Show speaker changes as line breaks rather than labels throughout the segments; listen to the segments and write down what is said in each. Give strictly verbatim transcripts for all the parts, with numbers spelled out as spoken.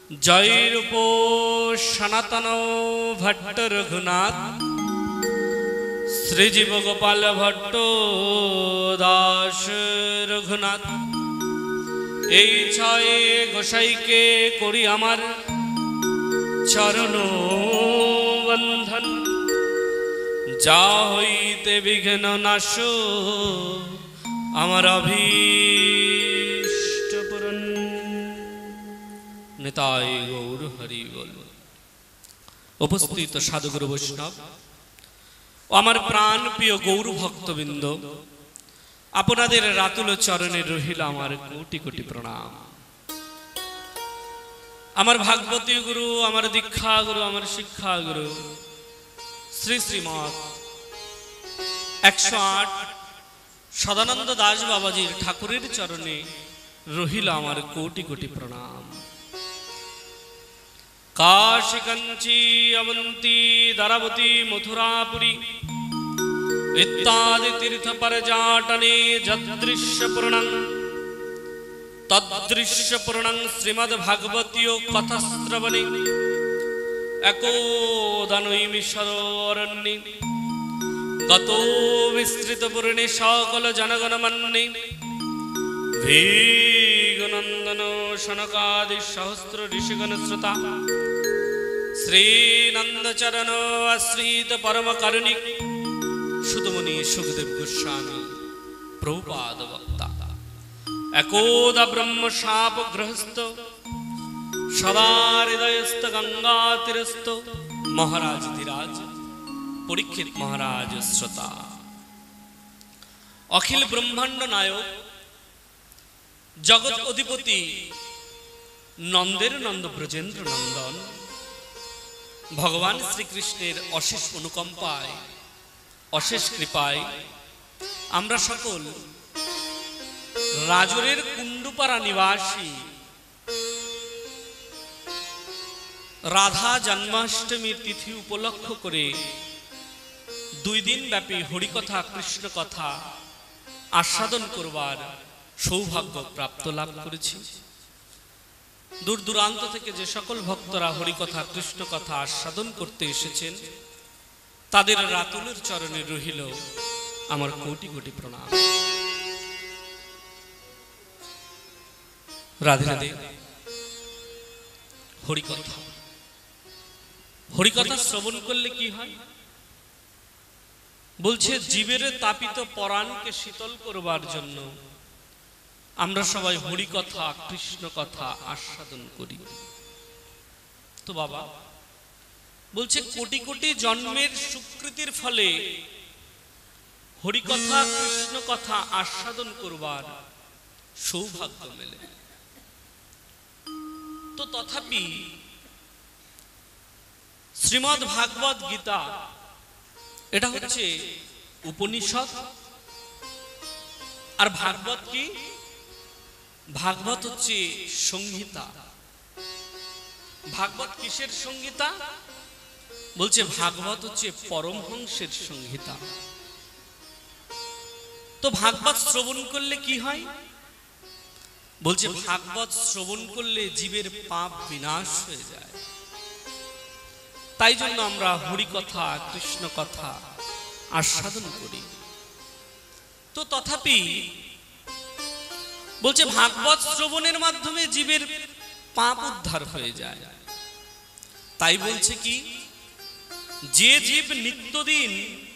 জয়রূপ সনাতন ভট্ট রঘুনাথ শ্রীজীব গোপাল ভট্ট দাস রঘুনাথ। এই ছয় গোসাইকে করি আমার চরণ বন্ধন, যা হইতে বিঘ্ন নাশ আমার অভীষ্ট পূরণ। নিতাই গৌর হরি বল। উপস্থিত সাধুগুরু বৈষ্ণব ও আমার প্রাণ প্রিয় গৌর ভক্তবৃন্দ, আপনাদের রাতুল চরণে রহিল আমার কোটি কোটি প্রণাম। আমার ভাগবতী গুরু, আমার দীক্ষা গুরু, আমার শিক্ষা গুরু শ্রী শ্রীমৎ একশো আট সদানন্দ দাস বাবাজির ঠাকুরের চরণে রহিল আমার কোটি কোটি প্রণাম। কাশী কাঞ্চি অবন্তী দ্বারাবতী মথুরাপুরী ইত্যাদি তীর্থ পর্যটনে যদৃশ্য পূর্ণং তদৃশ্য পূর্ণং শ্রীমদ্ ভাগবতীয় কথাশ্রবণে একোদানৈমি সরণ্যে গত বিস্তৃত পূর্ণে সকল জনগণ মন্যে ভীগনন্দন শনকাদি সহস্র ঋষিগণ শ্রোতা শ্রীনন্দচরণ আশ্রিত পরম কারুণিক সুতমুনি সুখদেব গোস্বামী প্রভুপাদ বক্তা একদা ব্রহ্ম শাপ গৃহস্থ সদা হৃদয়স্থ গঙ্গা তীরস্থ মহারাজ ধীরাজ পরীক্ষিত মহারাজ শ্রোতা অখিল ব্রহ্মাণ্ড নায়ক জগৎ অধিপতি নন্দের নন্দ ব্রজেন্দ্র নন্দন ভগবান শ্রীকৃষ্ণের অশেষ অনুকম্পায় অশেষ কৃপায় আমরা সকল রাজরের কুণ্ডুপাড়া নিবাসী রাধা জন্মাষ্টমীর তিথি উপলক্ষ করে দুই দিন ব্যাপী হরিকথা কৃষ্ণ কথা আস্বাদন করবার সৌভাগ্য প্রাপ্ত লাভ করেছি। দূর দূরান্ত থেকে যে সকল ভক্তরা হরিকথা কৃষ্ণ কথা আস্বাদন করতে এসেছেন, তাদের রাতুলের চরণে রহিল আমার কোটি কোটি প্রণাম। রাধে রাধে। হরিকথা হরিকথা শ্রবণ করলে কি হয় বলছে, জীবের তাপিত পরাণকে শীতল করবার জন্য আমরা সবাই হরিকথা কৃষ্ণ কথা আস্বাদন করি। তো বাবা বলছে কোটি কোটি জন্মের সুকৃতির ফলে হরিকথা কৃষ্ণ কথা আস্বাদন করবার সৌভাগ্য মেলে। তো তথাপি শ্রীমদ্ ভাগবত গীতা এটা হচ্ছে উপনিষদ, আর ভাগবত কি? ভাগবত হচ্ছে সংহিতা। ভাগবত কিসের সংহিতা? বলছে ভাগবত হচ্ছে পরমহংসের সংহিতা। তো ভাগবত শ্রবণ করলে কি হয়? বলছে ভাগবত শ্রবণ করলে জীবের পাপ বিনাশ হয়ে যায়। তাই জন্য আমরা হরিকথা কৃষ্ণ কথা আস্বাদন করি। তো তথাপি বলছে ভাগবত শ্রবণের মাধ্যমে জীবের পাপ উদ্ধার হয়ে যায়। তাই বলছে কি, যে জীব নিত্যদিন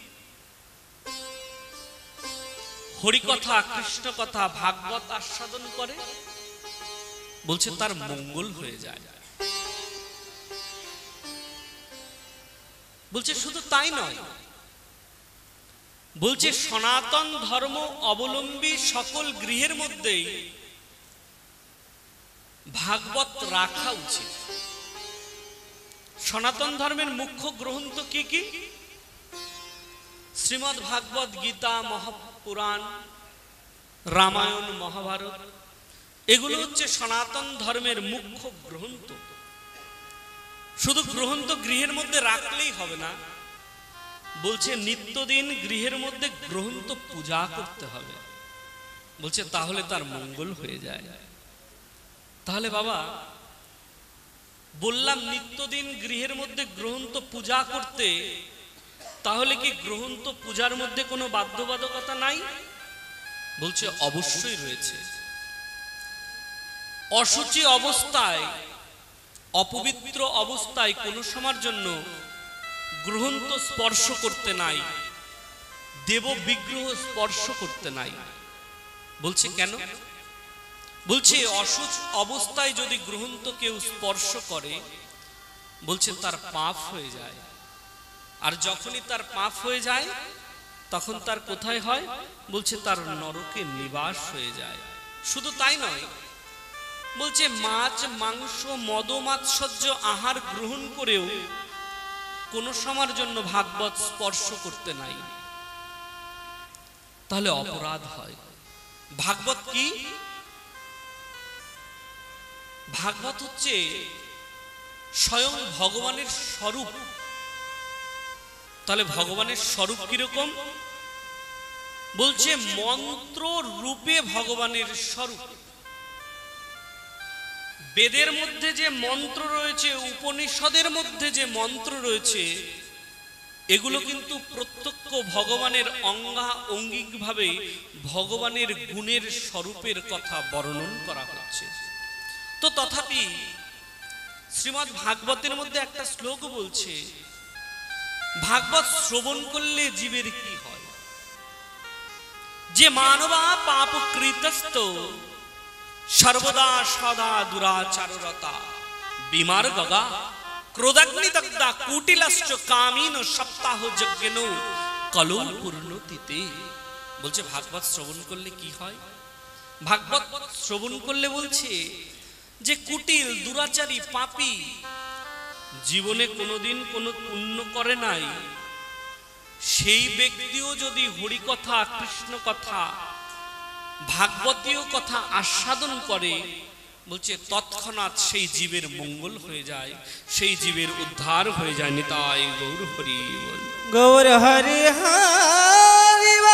হরিকথা কৃষ্ণ কথা ভাগবত আস্বাদন করে, বলছে তার মঙ্গল হয়ে যায়। বলছে শুধু তাই নয়, বলছে সনাতন ধর্ম অবলম্বী সকল গৃহের মধ্যেই ভাগবত রাখা উচিত। সনাতন ধর্মের মুখ্য গ্রন্থ কি কি? শ্রীমদ্ ভাগবত গীতা, মহাপুরাণ, রামায়ণ, মহাভারত, এগুলো হচ্ছে সনাতন ধর্মের মুখ্য গ্রন্থ। শুধু গ্রন্থ গৃহের মধ্যে রাখলেই হবে না, বলছে নিত্যদিন গৃহের মধ্যে গ্রন্থ পূজা করতে হবে। বলছে তাহলে তার মঙ্গল হয়ে যায়। তাহলে বাবা বললাম নিত্যদিন গৃহের মধ্যে গ্রহন্ত পূজা করতে, তাহলে কি গ্রহন্ত পূজার মধ্যে কোনো বাধ্যবাধকতা নাই? বলছে অবশ্যই রয়েছে। অশুচি অবস্থায়, অপবিত্র অবস্থায় কোনো সময়ের জন্য গ্রহন্ত স্পর্শ করতে নাই, দেব বিগ্রহ স্পর্শ করতে নাই। বলছে কেন? বলছে অশুচ অবস্থায় যদি গ্রহন্ত কেউ স্পর্শ করে, বলছে তার পাপ হয়ে যায়। আর যখনই তার পাপ হয়ে যায় তখন তার কোথায় হয়? বলছে তার নরকে নিবাস হয়ে যায়। শুধু তাই নয়, বলছে মাছ মাংস মদ মাৎসর্য আহার গ্রহণ করেও কোনো সময়ের জন্য ভাগবত স্পর্শ করতে নাই, তাহলে অপরাধ হয়। ভাগবত কি? ভাগবত হচ্ছে স্বয়ং ভগবানের স্বরূপ। তাহলে ভগবানের স্বরূপ কিরকম? বলছে মন্ত্র রূপে ভগবানের স্বরূপ। বেদের মধ্যে যে মন্ত্র রয়েছে, উপনিষদের মধ্যে যে মন্ত্র রয়েছে, এগুলো কিন্তু প্রত্যক্ষ ভগবানের অঙ্গা অঙ্গিকভাবে ভগবানের গুণের স্বরূপের কথা বর্ণন করা হচ্ছে। তো তথাপি শ্রীমদ্ ভাগবতের মধ্যে একটা শ্লোক বলছে, ভাগবত শ্রবণ করলে জীবের কি হয়? যে মানবা পাপ কৃতস্ত সর্বদা সদা দুরাচাররতা বিমার গগা ক্রোধাগ্নি দগ্ধা কুটিলাশ্চ কামিন সপ্তাহ যজ্ঞেন কলৌ পূর্ণতিতে। বলছে ভাগবত শ্রবণ করলে কি হয়? ভাগবত শ্রবণ করলে বলছে যে কুটিল দুরাচারী পাপী, জীবনে কোনোদিন কোনো পুণ্য করে নাই, সেই ব্যক্তিও যদি হরি কথা, কৃষ্ণ কথা, ভাগবতীয় কথা আস্বাদন করে, বলছে তৎক্ষণাৎ সেই জীবের মঙ্গল হয়ে যায়, সেই জীবের উদ্ধার হয়ে যায়। নিতাই গৌর হরি বল।
গৌর হরি হরি বল।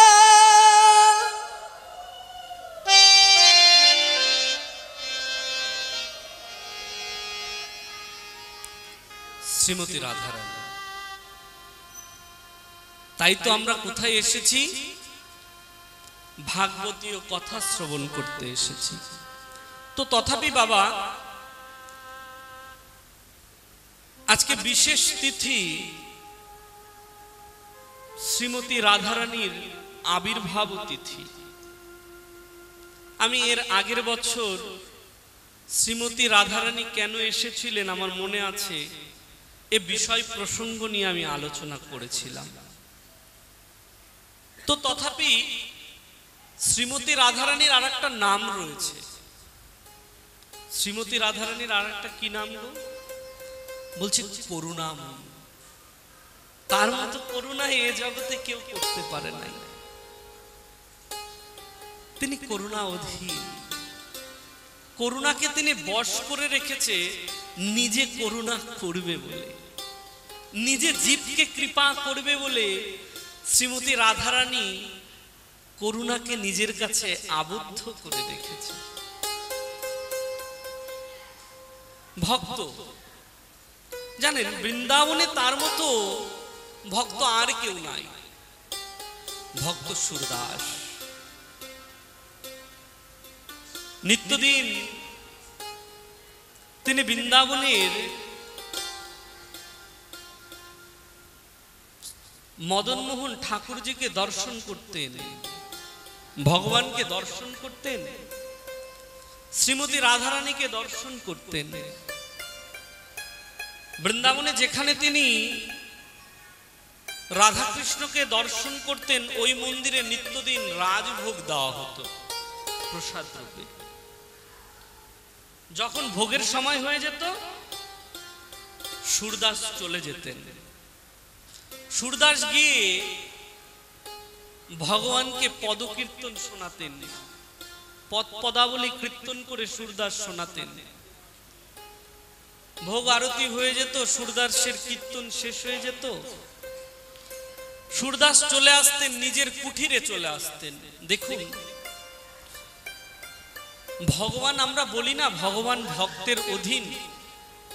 শ্রীমতী রাধারানী। তাই তো আমরা কোথায় এসেছি? ভাগবতীয় কথা শ্রবণ করতে এসেছি। তো তথাপি বাবা, আজকে বিশেষ তিথি শ্রীমতী রাধারানীর আবির্ভাব তিথি। আমি এর আগের বছর শ্রীমতী রাধারানী কেন এসেছিলেন আমার মনে আছে, এ বিষয় প্রসঙ্গ নিয়ে আমি আলোচনা করেছিলাম। তো তথাপি শ্রীমতী রাধারানীর আর একটা নাম রয়েছে। শ্রীমতী রাধারানীর আর একটা কি নাম গো? বলছে করুণাময়ী। তার মতো করুণা এ জগতে কেউ করতে পারে নাই। তিনি করুণা অধীন। করুণাকে তিনি বশ করে রেখেছে নিজে করুণা করবে বলে, নিজে জীবকে কৃপা করবে বলে শ্রীমতী রাধারানী করুণাকে নিজের কাছে আবদ্ধ করে রেখেছে। ভক্ত জানেন, বৃন্দাবনে তার মতো ভক্ত আর কেউ নাই। ভক্ত সুরদাস নিত্যদিন তিনি বৃন্দাবনের মদনমোহন ঠাকুরজিকে দর্শন করতেন, ভগবানকে দর্শন করতেন, শ্রীমতী রাধারানীকে দর্শন করতেন। বৃন্দাবনে যেখানে তিনি রাধাকৃষ্ণকে দর্শন করতেন, ওই মন্দিরে নিত্যদিন রাজভোগ দেওয়া হতো প্রসাদ রূপে। যখন ভোগের সময় হয়ে যেত, সুরদাস চলে যেতেন। সুরদাস গিয়ে ভগবানকে পদকীর্তন শোনাতেন, পদ পদাবলী কীর্তন করে সুরদাস শোনাতেন। ভোগ আরতি হয়ে যেত, সুরদাসের কীর্তন শেষ হয়ে যেত, সুরদাস চলে আসতেন, নিজের কুঠিরে চলে আসতেন। দেখুন, ভগবান আমরা বলি না ভগবান ভক্তের অধীন,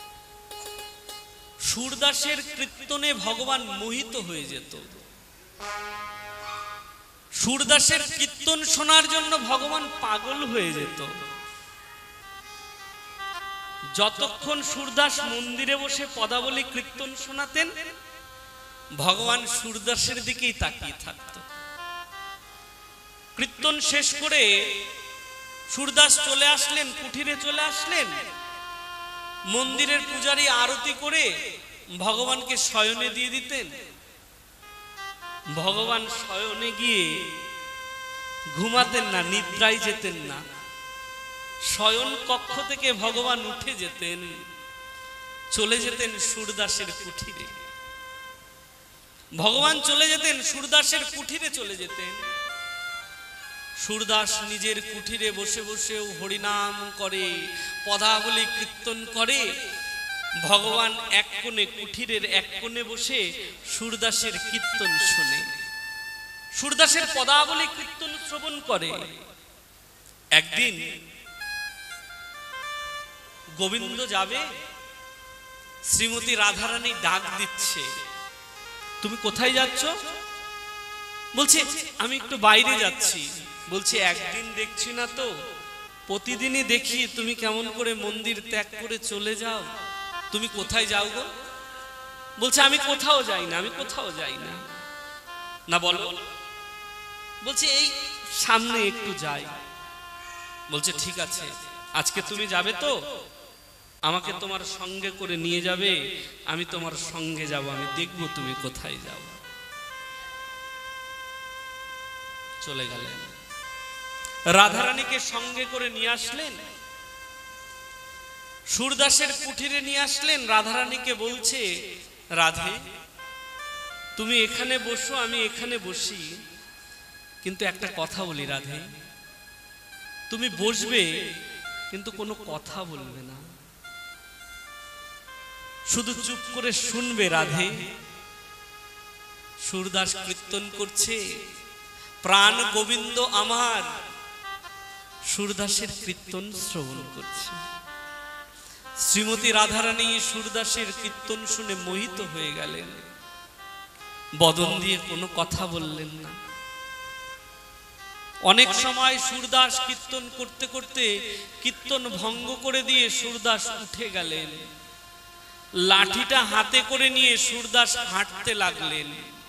সুরদাসের কীর্তনে ভগবান মোহিত হয়ে যেত। সুরদাসের কীর্তন শোনার জন্য ভগবান পাগল হয়ে যেত। যতক্ষণ সুরদাস মন্দিরে বসে পদাবলী কীর্তন শোনাতেন, ভগবান সুরদাসের দিকেই তাকিয়ে থাকত। কীর্তন শেষ করে সুরদাস চলে আসলেন, কুঠিরে চলে আসলেন। মন্দিরের পূজারী আরতি করে ভগবানকে শয়নে দিয়ে দিতেন। ভগবান শয়নে গিয়ে ঘুমাতেন না, নিদ্রায় যেতেন না। শয়ন কক্ষ থেকে ভগবান উঠে যেতেন, চলে যেতেন সুরদাসের কুঠিরে। ভগবান চলে যেতেন সুরদাসের কুঠিরে চলে যেতেন। সুরদাস নিজের কুঠিরে বসে বসেও হরিনাম করে, পদাবলী কীর্তন করে। ভগবান এক কোণে, কুঠিরের এক কোণে বসে সুরদাসের কীর্তন শোনে, সুরদাসের পদাবলী কীর্তন শ্রবণ করে। একদিন গোবিন্দ যাবে, শ্রীমতী রাধারানী ডাক দিচ্ছে, তুমি কোথায় যাচ্ছ? বলছে আমি একটু বাইরে যাচ্ছি। বলছে একদিন দেখছি না তো, প্রতিদিনই দেখি তুমি কেমন করে মন্দির ত্যাগ করে চলে যাও। তুমি কোথায় যাও গো? বলছে আমি কোথাও যাই না, আমি কোথাও যাই না। না বলো? বলছে এই সামনে একটু যাই। বলছে ঠিক আছে, আজকে তুমি যাবে তো? আমাকে তোমার সঙ্গে করে নিয়ে যাবে, আমি তোমার সঙ্গে যাব, আমি দেখব তুমি কোথায় যাও। চলে গেলেন, রাধারানীকে সঙ্গে করে নিয়ে আসলেন, সুরদাসের কুঠিরে নিয়ে আসলেন। রাধারানীকে বলছে, রাধে তুমি এখানে বসো, আমি এখানে বসি, কিন্তু একটা কথা বলি রাধে, তুমি বসবে কিন্তু কোনো কথা বলবে না, শুধু চুপ করে শুনবে রাধে। সুরদাস কীর্তন করছে, প্রাণ গোবিন্দ আমার সুরদাসের কীর্তন শ্রবণ করছে। শ্রীমতী রাধারানী সুরদাসের কীর্তন শুনে মোহিত হয়ে গেলেন, বদন দিয়ে কোনো কথা বললেন না। অনেক সময় সুরদাস কীর্তন করতে করতে কীর্তন ভঙ্গ করে দিয়ে সুরদাস উঠে গেলেন, লাঠিটা হাতে করে নিয়ে সুরদাস হাঁটতে লাগলেন।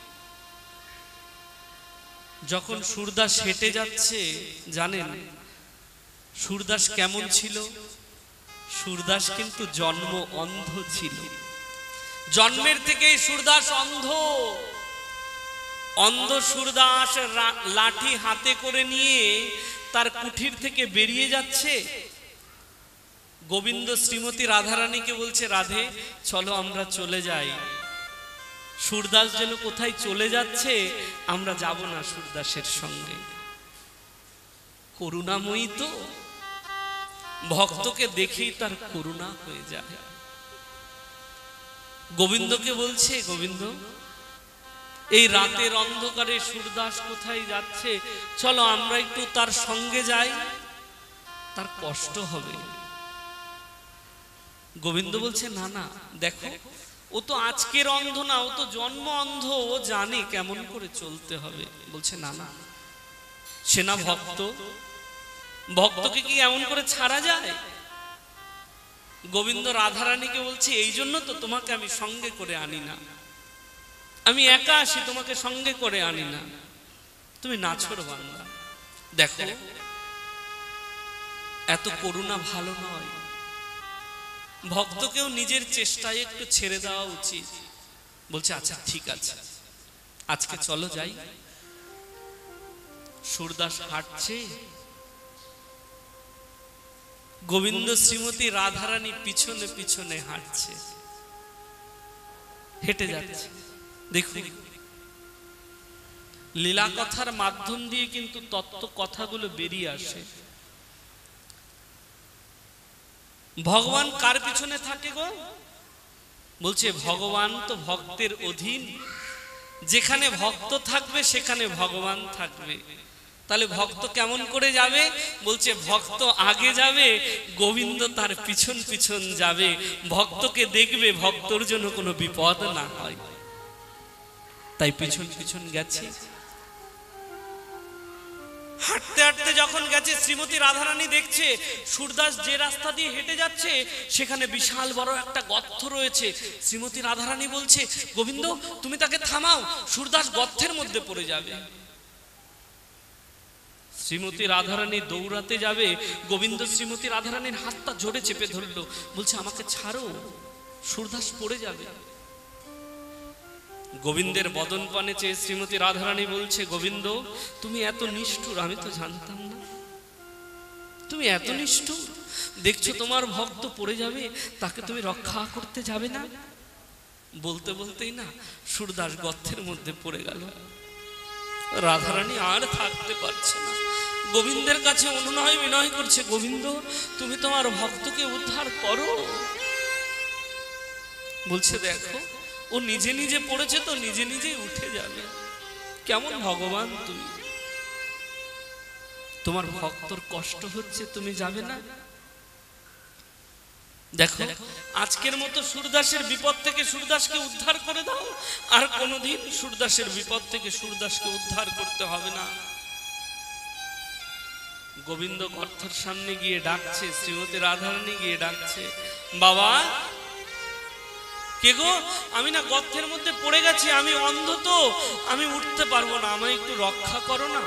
যখন সুরদাস হেঁটে যাচ্ছে, জানেন সুরদাস কেমন ছিল? সুরদাস কিন্তু জন্ম অন্ধ ছিল, জন্মের থেকেই সুরদাস অন্ধ। অন্ধ সুরদাস লাঠি হাতে করে নিয়ে তার কুঠির থেকে বেরিয়ে যাচ্ছে। গোবিন্দ শ্রীমতী রাধারানীকে বলছে, রাধে চলো আমরা চলে যাই। সুরদাস যেন কোথায় চলে যাচ্ছে, আমরা যাব না সুরদাসের সঙ্গে। করুণাময়ী তো, ভক্তকে দেখেই তার করুণা হয়ে যায়। গোবিন্দকে বলছে, গোবিন্দ এই রাতের অন্ধকারে সুরদাস কোথায় যাচ্ছে, চলো আমরা একটু তার সঙ্গে যাই, তার কষ্ট হবে। গোবিন্দ বলছে, না না, দেখো ও তো আজকের অন্ধ না, ও তো জন্ম অন্ধ, ও জানে কেমন করে চলতে হবে। বলছে না না, সে না ভক্ত, ভক্তকে কি এমন করে ছাড়া যায়? গোবিন্দ রাধারানীকে বলছে, এই জন্য তো তোমাকে আমি সঙ্গে করে আনি না, আমি একা আসি, তোমাকে সঙ্গে করে আনি না, তুমি নাছোড় বান্দা। দেখো এত করুণা ভালো নয়, ভক্তকেও নিজের চেষ্টায় একটু ছেড়ে দেওয়া উচিত। বলছে আচ্ছা ঠিক আছে, আজকে চলো যাই। সুরদাস হাঁটছে, গোবিন্দ শ্রীমতী রাধারানী পিছনে পিছনে হাঁটছে, হেঁটে যাচ্ছে। দেখুন লীলা কথার মাধ্যম দিয়ে কিন্তু তত্ত্ব কথাগুলো বেরিয়ে আসে। ভগবান কার পিছনে থাকে গো? বলছে ভগবান তো ভক্তের অধীন, যেখানে ভক্ত থাকবে সেখানে ভগবান থাকবে। তাহলে ভক্ত কেমন করে যাবে? বলছে ভক্ত আগে যাবে, গোবিন্দ তার পিছন পিছন যাবে, ভক্তকে দেখবে ভক্তর জন্য কোনো বিপদ না হয়, তাই পিছন পিছন গেছে। হাঁটতে হাঁটতে যখন গেছে, শ্রীমতী রাধারানী দেখছে সুরদাস যে রাস্তা দিয়ে হেঁটে যাচ্ছে সেখানে বিশাল বড় একটা গর্ত রয়েছে। শ্রীমতী রাধারানী বলছে, গোবিন্দ তুমি তাকে থামাও, সুরদাস গর্তের মধ্যে পড়ে যাবে। শ্রীমতী রাধারানী দৌড়াতে যাবে, গোবিন্দ শ্রীমতী রাধারানীর হাতটা জোরে চেপে ধরলো, বলছে আমাকে ছাড়ো, সুরদাস পড়ে যাবে। গোবিন্দের বদন পানে চেয়ে শ্রীমতী রাধারানী বলছে, গোবিন্দ তুমি এত নিষ্ঠুর, আমি তো জানতাম না তুমি এত নিষ্ঠুর। দেখছো তোমার ভক্ত পড়ে যাবে, তাকে তুমি রক্ষা করতে যাবে না? বলতে বলতেই না সুরদাস গর্তের মধ্যে পড়ে গেল। রাধারানী আর থাকতে পারছে না, গোবিন্দের কাছে অনুনয় বিনয় করছে, গোবিন্দ তুমি তোমার ভক্তকে উদ্ধার করো। বলছে দেখো ও নিজে নিজে পড়েছে তো নিজে নিজেই উঠে যাবে। কেমন ভগবান তুমি, তোমার ভক্তর কষ্ট হচ্ছে তুমি যাবে না? দেখো আজকের মতো সুরদাসের বিপদ থেকে সুরদাসকে উদ্ধার করে দাও, আর কোনোদিন সুরদাসের বিপদ থেকে সুরদাসকে উদ্ধার করতে হবে না। গোবিন্দ গর্তের সামনে গিয়ে ডাকছে, শ্রীমতী রাধারানী গিয়ে ডাকছে, বাবা কে গো? আমি না গর্তের মধ্যে পড়ে গেছি, আমি অন্ধ তো, আমি উঠতে পারবো না, আমায় একটু রক্ষা করো না।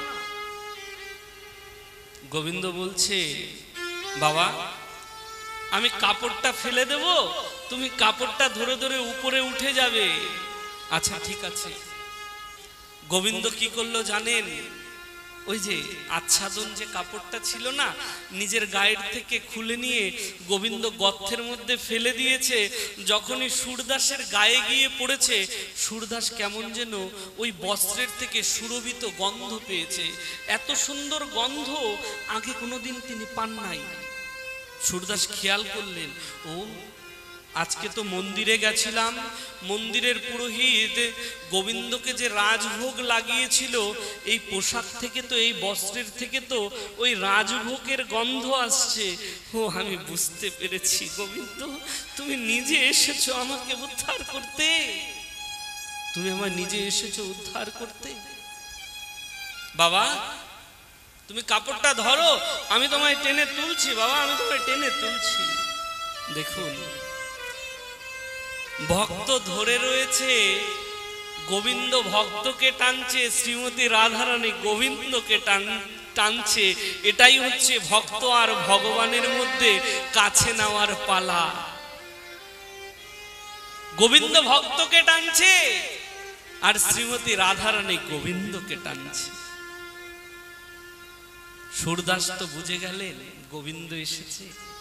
গোবিন্দ বলছে, বাবা আমি কাপড়টা ফেলে দেব, তুমি কাপড়টা ধরে ধরে উপরে উঠে যাবে। আচ্ছা ঠিক আছে। গোবিন্দ কি করলো জানেন? ওই যে আচ্ছাদন যে কাপড়টা ছিল না, নিজের গায়ের থেকে খুলে নিয়ে গোবিন্দ গর্তের মধ্যে ফেলে দিয়েছে। যখনই সুরদাসের গায়ে গিয়ে পড়েছে, সুরদাস কেমন যেন ওই বস্ত্রের থেকে সুরভিত গন্ধ পেয়েছে। এত সুন্দর গন্ধ আগে কোনোদিন তিনি পান নাই। সুরদাস খেয়াল করলেন, ও আজকে তো মন্দিরে গেছিলাম, মন্দিরের পুরোহিত গোবিন্দকে যে রাজভোগ লাগিয়েছিল, এই পোশাক থেকে তো, এই বস্ত্রের থেকে তো ওই রাজভোগের গন্ধ আসছে। ও আমি বুঝতে পেরেছি, গোবিন্দ তুমি নিজে এসেছো আমাকে উদ্ধার করতে, তুমি আমার নিজে এসেছো উদ্ধার করতে। বাবা তুমি কাপড়টা ধরো, আমি তোমায় টেনে তুলছি, বাবা আমি তোমায় টেনে তুলছি। দেখুন ভক্ত ধরে রয়েছে, গোবিন্দ ভক্তকে টানছে, শ্রীমতী রাধারানী গোবিন্দকে টান টানছে। এটাই হচ্ছে ভক্ত আর ভগবানের মধ্যে কাছে নেওয়ার পালা। গোবিন্দ ভক্তকে টানছে আর শ্রীমতী রাধারানী গোবিন্দকে টানছে। সুরদাস তো বুঝে গেলেন গোবিন্দ এসেছে।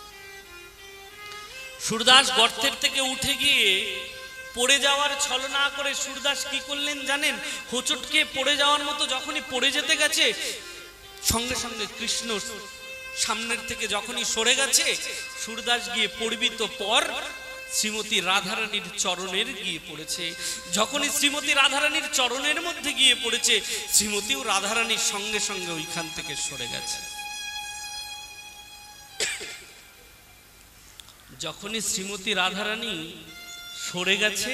সুরদাস গর্তের থেকে উঠে গিয়ে পড়ে যাওয়ার ছলনা করে সুরদাস কি করলেন জানেন? হোঁচটকে পড়ে যাওয়ার মতো যখনই পড়ে যেতে গেছে, সঙ্গে সঙ্গে কৃষ্ণ সামনের থেকে যখনই সরে গেছে, সুরদাস গিয়ে পড়বি তো পর, শ্রীমতী রাধারানীর চরণের গিয়ে পড়েছে। যখনই শ্রীমতী রাধারানীর চরণের মধ্যে গিয়ে পড়েছে, শ্রীমতীও রাধারানীর সঙ্গে সঙ্গে ওইখান থেকে সরে গেছে। যখনই শ্রীমতী রাধারানী সরে গেছে,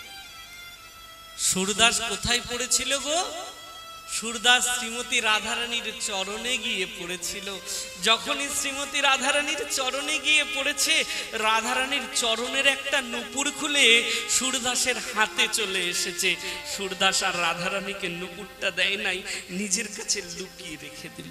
সুরদাস কোথায় পড়েছিল গো? সুরদাস শ্রীমতী রাধারানীর চরণে গিয়ে পড়েছিল। যখনই শ্রীমতী রাধারানীর চরণে গিয়ে পড়েছে, রাধারানীর চরণের একটা নুপুর খুলে সুরদাসের হাতে চলে এসেছে। সুরদাস আর রাধারানীকে নুপুরটা দেয় নাই, নিজের কাছে লুকিয়ে রেখে দিল।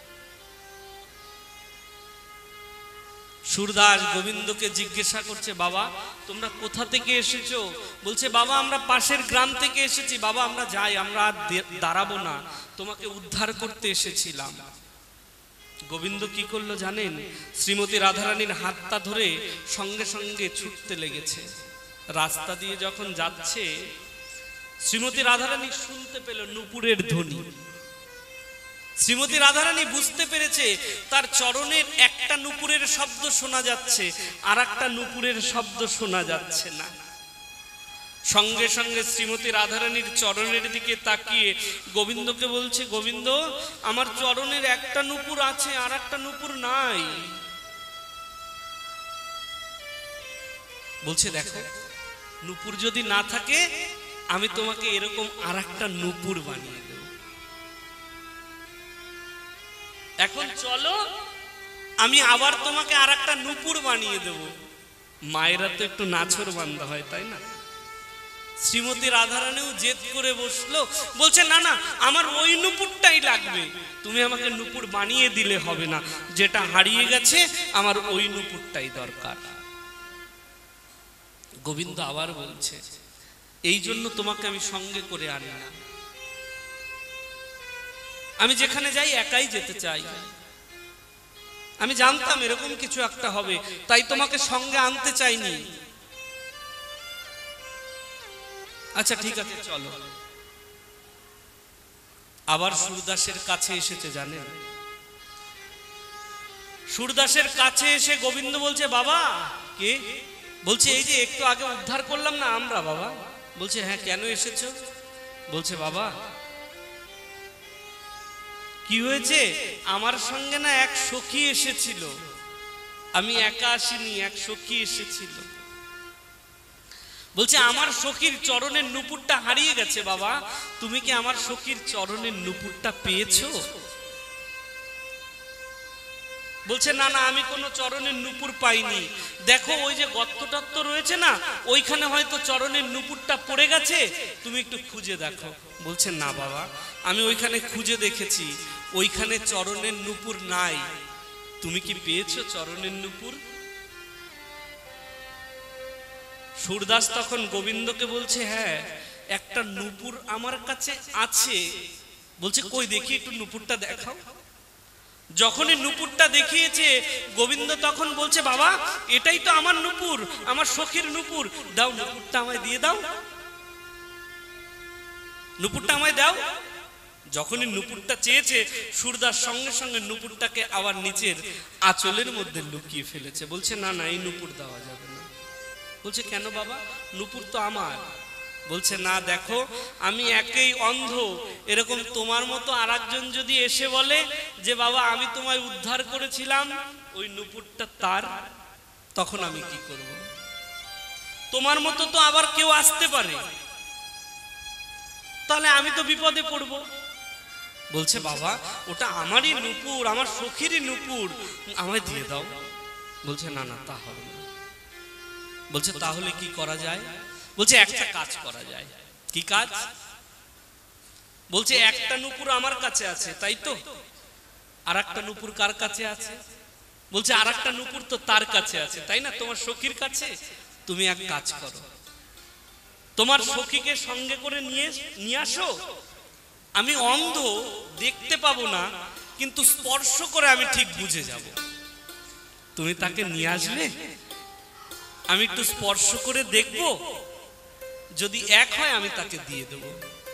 সুরদাস গোবিন্দকে জিজ্ঞাসা করছে, বাবা তোমরা কোথা থেকে এসেছো? বলছে, বাবা আমরা পাশের গ্রাম থেকে এসেছি। বাবা আমরা যাই, আমরা আর দাঁড়াবো না, তোমাকে উদ্ধার করতে এসেছিলাম। গোবিন্দ কি করলো জানেন? শ্রীমতী রাধারানীর হাতটা ধরে সঙ্গে সঙ্গে ছুটতে লেগেছে। রাস্তা দিয়ে যখন যাচ্ছে, শ্রীমতী রাধারানী শুনতে পেল নুপুরের ধ্বনি। শ্রীমতী রাধারানী বুঝতে পেরেছে তার চরণের একটা নুপুরের শব্দ শোনা যাচ্ছে, আর একটা নুপুরের শব্দ শোনা যাচ্ছে না। সঙ্গে সঙ্গে শ্রীমতী রাধারানীর চরণের দিকে তাকিয়ে গোবিন্দকে বলছে, গোবিন্দ আমার চরণের একটা নূপুর আছে, আর একটা নূপুর নাই। বলছে দেখো, নূপুর যদি না থাকে আমি তোমাকে এরকম আর একটা নূপুর বানিয়ে দেব। এখন চলো আমি আবার তোমাকে আর একটা নূপুর বানিয়ে দেব। মায়েরা তো একটু নাছর বান্ধা হয়, তাই না? শ্রীমতী রাধারানীও জেদ করে বসলো, বলছে না না আমার ওই নূপুরটাই লাগবে, তুমি আমাকে নূপুর বানিয়ে দিলে হবে না, যেটা হারিয়ে গেছে আমার ওই নূপুরটাই দরকার। গোবিন্দ আবার বলছে, এই জন্য তোমাকে আমি সঙ্গে করে আনি না, আমি যেখানে যাই একাই যেতে চাই। আমি জানতাম এরকম কিছু একটা হবে, তাই তোমাকে সঙ্গে আনতে চাইনি। আচ্ছা ঠিক আছে চলো। আবার সুরদাসের কাছে এসেছে, জানেন? সুরদাসের কাছে এসে গোবিন্দ বলছে, বাবা কে? বলছে এই যে একটু আগে উদ্ধার করলাম না আমরা। বাবা বলছে, হ্যাঁ কেন এসেছো? বলছে, বাবা কি হয়েছে, আমার সঙ্গে না এক সখী এসেছিল, আমি একা আসিনি, এক সখী এসেছিল। বলছে আমার সখীর চরণের নূপুরটা হারিয়ে গেছে। বাবা তুমি কি আমার সখীর চরণের নূপুরটা পেয়েছো? বলছে না না আমি কোনো চরণের নূপুর পাইনি। দেখো ওই যে গর্তটত্ত রয়েছে না, ওইখানে হয়তো চরণের নূপুরটা পড়ে গেছে, তুমি একটু খুঁজে দেখো। বলছে না বাবা আমি ওইখানে খুঁজে দেখেছি, ওইখানে চরণের নূপুর নাই। তুমি কি পেয়েছো চরণের নূপুর? সুরদাস তখন গোবিন্দকে বলছে, হ্যাঁ একটা নূপুর আমার কাছে আছে। বলছে কই দেখি একটু নূপুরটা দেখাও। যখনই নূপুরটা দেখিয়েছে গোবিন্দ তখন বলছে, বাবা এটাই তো আমার নূপুর, আমার সখীর নূপুর, দাও নূপুরটা আমায় দিয়ে দাও, নূপুরটা আমায় দাও। যখনই নূপুরটা চেয়েছে সুরদাস সঙ্গে সঙ্গে নূপুরটাকে আবার নিচের আঁচলের মধ্যে লুকিয়ে ফেলেছে। বলছে না না এই নূপুর দেওয়া যাবে না। বলছে কেন বাবা, নূপুর তো আমার। বলছে না দেখো আমি একেই অন্ধ, এরকম তোমার মতো আর একজন যদি এসে বলে যে বাবা আমি তোমায় উদ্ধার করেছিলাম, ওই নূপুরটা তার, তখন আমি কি করব? তোমার মতো তো আবার কেউ আসতে পারে, তাহলে আমি তো বিপদে পড়ব। বলছে বাবা ওটা আমারই নূপুর, আমার সখীরই নূপুর, আমায় দিয়ে দাও। বলছে না না তা হবে না। বলছে তাহলে কি করা যায়? বলছে একটা কাজ করা যায়। কি কাজ? বলছে একটা নূপুর আমার কাছে আছে তাই তো, আর একটা নূপুর কার কাছে আছে? বলছে আর একটা নূপুর তো তার কাছে আছে তাই না, তোমার সখীর কাছে। তুমি এক কাজ করো, তোমার সখীকে সঙ্গে করে নিয়ে নিয়ে আসো, আমি অন্ধ দেখতে পাবো না, কিন্তু স্পর্শ করে আমি ঠিক বুঝে যাব। তুমি তাকে নিয়ে আসবে, আমি একটু স্পর্শ করে দেখব, যদি এক হয় আমি তাকে দিয়ে দেব।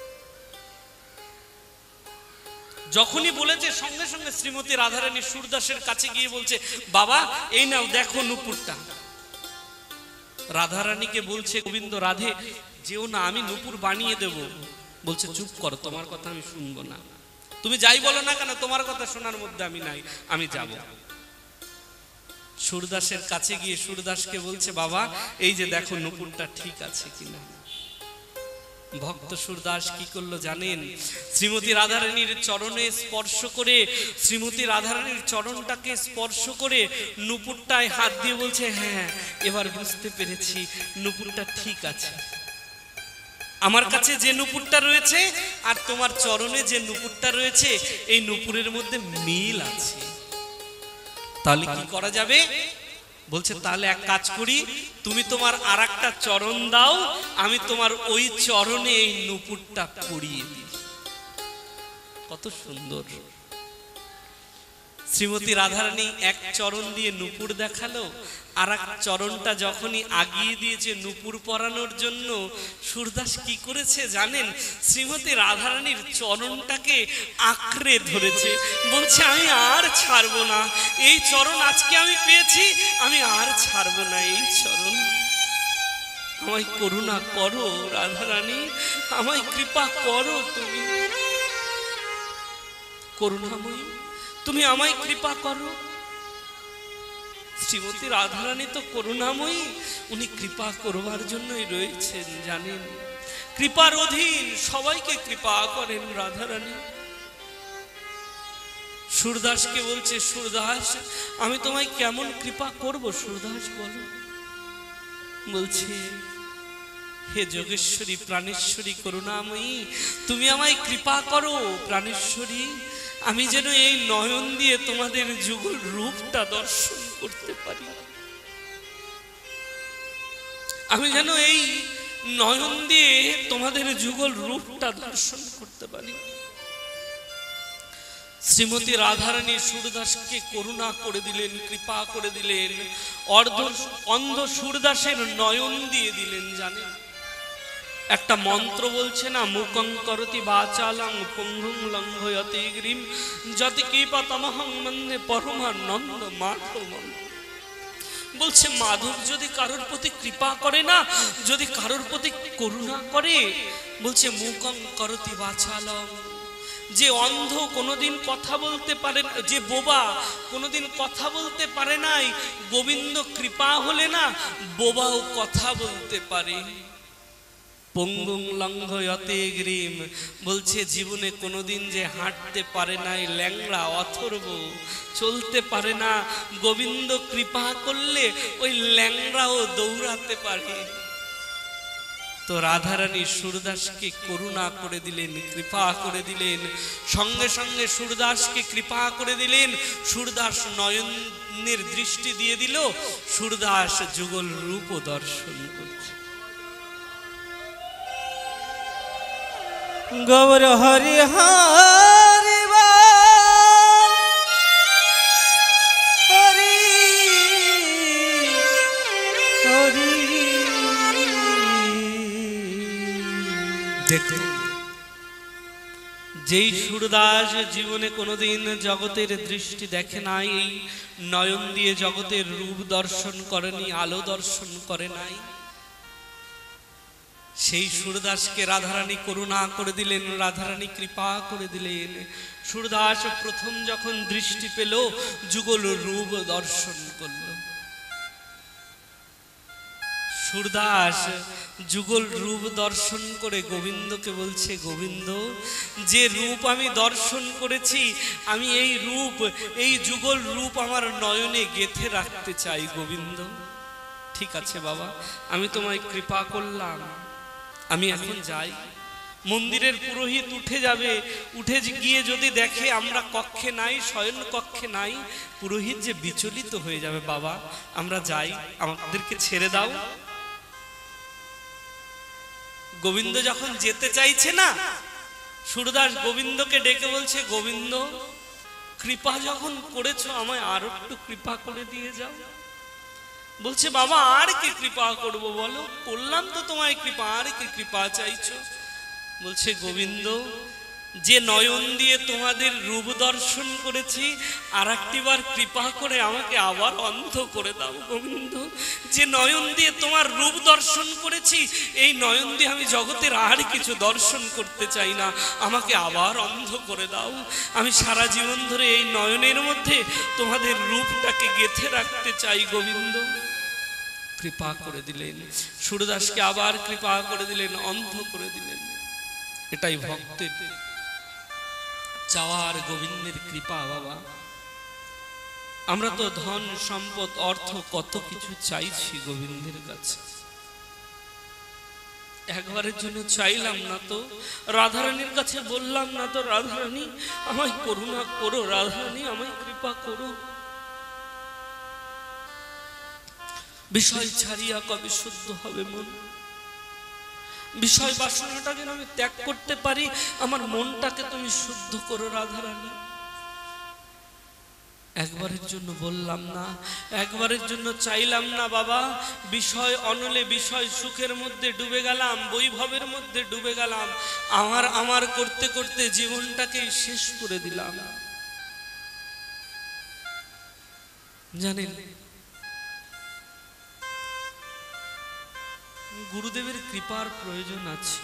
যখনই বলেছে সঙ্গে সঙ্গে শ্রীমতী রাধারানী সুরদাসের কাছে গিয়ে বলছে, বাবা এই নাও দেখো নূপুরটা। রাধারানীকে বলছে গোবিন্দ, রাধে যেও না, আমি নূপুর বানিয়ে দেব। বলছে চুপ করো, তোমার কথা আমি শুনবো না, তুমি যাই বলো না কেন তোমার কথা শোনার মধ্যে আমি নাই, আমি যাব। সুরদাসের কাছে গিয়ে সুরদাসকে বলছে, বাবা এই যে দেখো নূপুরটা ঠিক আছে কিনা। ভক্ত সুরদাস কি করলো জানেন? শ্রীমতী রাধারানীর চরণে স্পর্শ করে, শ্রীমতী রাধারানীর চরণটাকে স্পর্শ করে নূপুরটায় হাত দিয়ে বলছে, হ্যাঁ এবার বুঝতে পেরেছি নূপুরটা ঠিক আছে, আমার কাছে যে নূপুরটা রয়েছে আর তোমার চরণে যে নূপুরটা রয়েছে এই নূপুরের মধ্যে মিল আছে। তাহলে কি করা যাবে? বলছে তাহলে এক কাজ করি, তুমি তোমার আর একটা চরণ দাও, আমি তোমার ওই চরণে এই নূপুরটা পরিয়ে দিই। কত সুন্দর! শ্রীমতী রাধারানী এক চরণ দিয়ে নূপুর দেখালো, আর এক চরণটা যখনই আগিয়ে দিয়েছে নূপুর পরানোর জন্য, সুরদাস কি করেছে জানেন? শ্রীমতী রাধারানীর চরণটাকে আঁকড়ে ধরেছে, বলছে আমি আর ছাড়বো না, এই চরণ আজকে আমি পেয়েছি, আমি আর ছাড়বো না এই চরণ। আমায় করুণা করো রাধারানী, আমায় কৃপা করো তুমি করুণাময়ী, তুমি আমায় কৃপা করো। শ্রীমতী রাধারানী তো করুণাময়ী, উনি কৃপা করবার জন্যই রয়েছেন জানেন। কৃপার অধীন সবাইকে কৃপা করেন রাধারানী। সুরদাসকে বলছে, সুরদাস আমি তোমায় কেমন কৃপা করব সুরদাস বলো। বলছে, হে যোগেশ্বরী প্রাণেশ্বরী করুণাময়ী, তুমি আমায় কৃপা করো প্রাণেশ্বরী, আমি যেন এই নয়ন দিয়ে তোমাদের যুগল রূপটা দর্শন করতে পারি, আমি যেন এই নয়ন দিয়ে তোমাদের যুগল রূপটা দর্শন করতে পারি। শ্রীমতী রাধারানী সুরদাসকে করুণা করে দিলেন, কৃপা করে দিলেন, অর্ধ অন্ধ সুরদাসের নয়ন দিয়ে দিলেন জানেন। একটা মন্ত্র বলছে না, মুকং করতি বাচালং পঙ্গুং লঙ্ঘয়তে গিরিম যতি কৃপাতমহং মন্দে পরমানন্দ মাধবম। বলছে মাধব যদি কারোর প্রতি কৃপা করে না, যদি কারোর প্রতি করুণা করে, বলছে মুকং করতি বাচালং, যে অন্ধ কোনোদিন কথা বলতে পারে, যে বোবা কোনোদিন কথা বলতে পারে নাই, গোবিন্দ কৃপা হলে না বোবাও কথা বলতে পারে। পঙ্গুং লঙ্ঘয়তে গিরিম, বলছে জীবনে কোনোদিন যে হাঁটতে পারে নাই, ল্যাংড়া অথর্ব চলতে পারে না, গোবিন্দ কৃপা করলে ওই ল্যাংড়াও দৌড়াতে পারে। তো রাধারানী সুরদাসকে করুণা করে দিলেন, কৃপা করে দিলেন, সঙ্গে সঙ্গে সুরদাসকে কৃপা করে দিলেন। সুরদাস নয়নের দৃষ্টি দিয়ে দিল, সুরদাস যুগল রূপ দর্শন করছে।
গৌর হরি হরি হরি হরি।
দেখুন, যেই সুরদাস জীবনে কোনোদিন জগতের দৃষ্টি দেখে নাই, নয়ন দিয়ে জগতের রূপ দর্শন করেনি, আলো দর্শন করে নাই, সেই সুরদাসকে রাধারানী করুণা করে দিলেন, রাধারানী কৃপা করে দিলেন। সুরদাস প্রথম যখন দৃষ্টি পেল, যুগল রূপ দর্শন করল। সুরদাস যুগল রূপ দর্শন করে গোবিন্দকে বলছে, গোবিন্দ যে রূপ আমি দর্শন করেছি, আমি এই রূপ, এই যুগল রূপ আমার নয়নে গেঁথে রাখতে চাই গোবিন্দ। ঠিক আছে বাবা, আমি তোমায় কৃপা করলাম, আমি এখন যাই। মন্দিরের পুরোহিত উঠে যাবে, উঠে গিয়ে যদি দেখে আমরা কক্ষে নাই, শয়ন কক্ষে নাই, পুরোহিত যে বিচলিত হয়ে যাবে, বাবা আমরা যাই, আমাদেরকে ছেড়ে দাও। গোবিন্দ যখন যেতে চাইছে না, সুরদাস গোবিন্দকে ডেকে বলছে, গোবিন্দ কৃপা যখন করেছো, আমায় আরো একটু কৃপা করে দিয়ে যাও। বলছে, বাবা আর কি কৃপা করব বলো, করলাম তো তোমায় কৃপা, আর কি কৃপা চাইছো? বলছে, গোবিন্দ যে নয়ন দিয়ে তোমাদের রূপ দর্শন করেছি, আর একটিবার কৃপা করে আমাকে আবার অন্ধ করে দাও গোবিন্দ। যে নয়ন দিয়ে তোমার রূপ দর্শন করেছি, এই নয়ন দিয়ে আমি জগতের আর কিছু দর্শন করতে চাই না, আমাকে আবার অন্ধ করে দাও। আমি সারা জীবন ধরে এই নয়নের মধ্যে তোমাদের রূপটাকে গেঁথে রাখতে চাই গোবিন্দ। কৃপা করে দিলেন, সুরদাসকে আবার কৃপা করে দিলেন, অন্ধ করে দিলেন। এটাই ভক্তের চাওয়ার, গোবিন্দের কৃপা। বাবা আমরা তো ধন সম্পদ অর্থ কত কিছু চাইছি গোবিন্দের কাছে, একবারের জন্য চাইলাম না তো, রাধারানীর কাছে বললাম না তো, রাধারানী আমায় করুণা করো, রাধারানী আমায় কৃপা করো। বিষয় ছাড়িয়া কবে শুদ্ধ হবে মন, বিষয় বাসনাটা যেন আমি ত্যাগ করতে পারি, আমার মনটাকে তুমি শুদ্ধ করো রাধারানী। একবারের জন্য বললাম না, একবারের জন্য চাইলাম না বাবা, বিষয় অনলে বিষয় সুখের মধ্যে ডুবে গেলাম, বৈভবের মধ্যে ডুবে গেলাম, আমার আমার করতে করতে জীবনটাকে শেষ করে দিলাম। জানেন গুরুদেবের কৃপার প্রয়োজন আছে,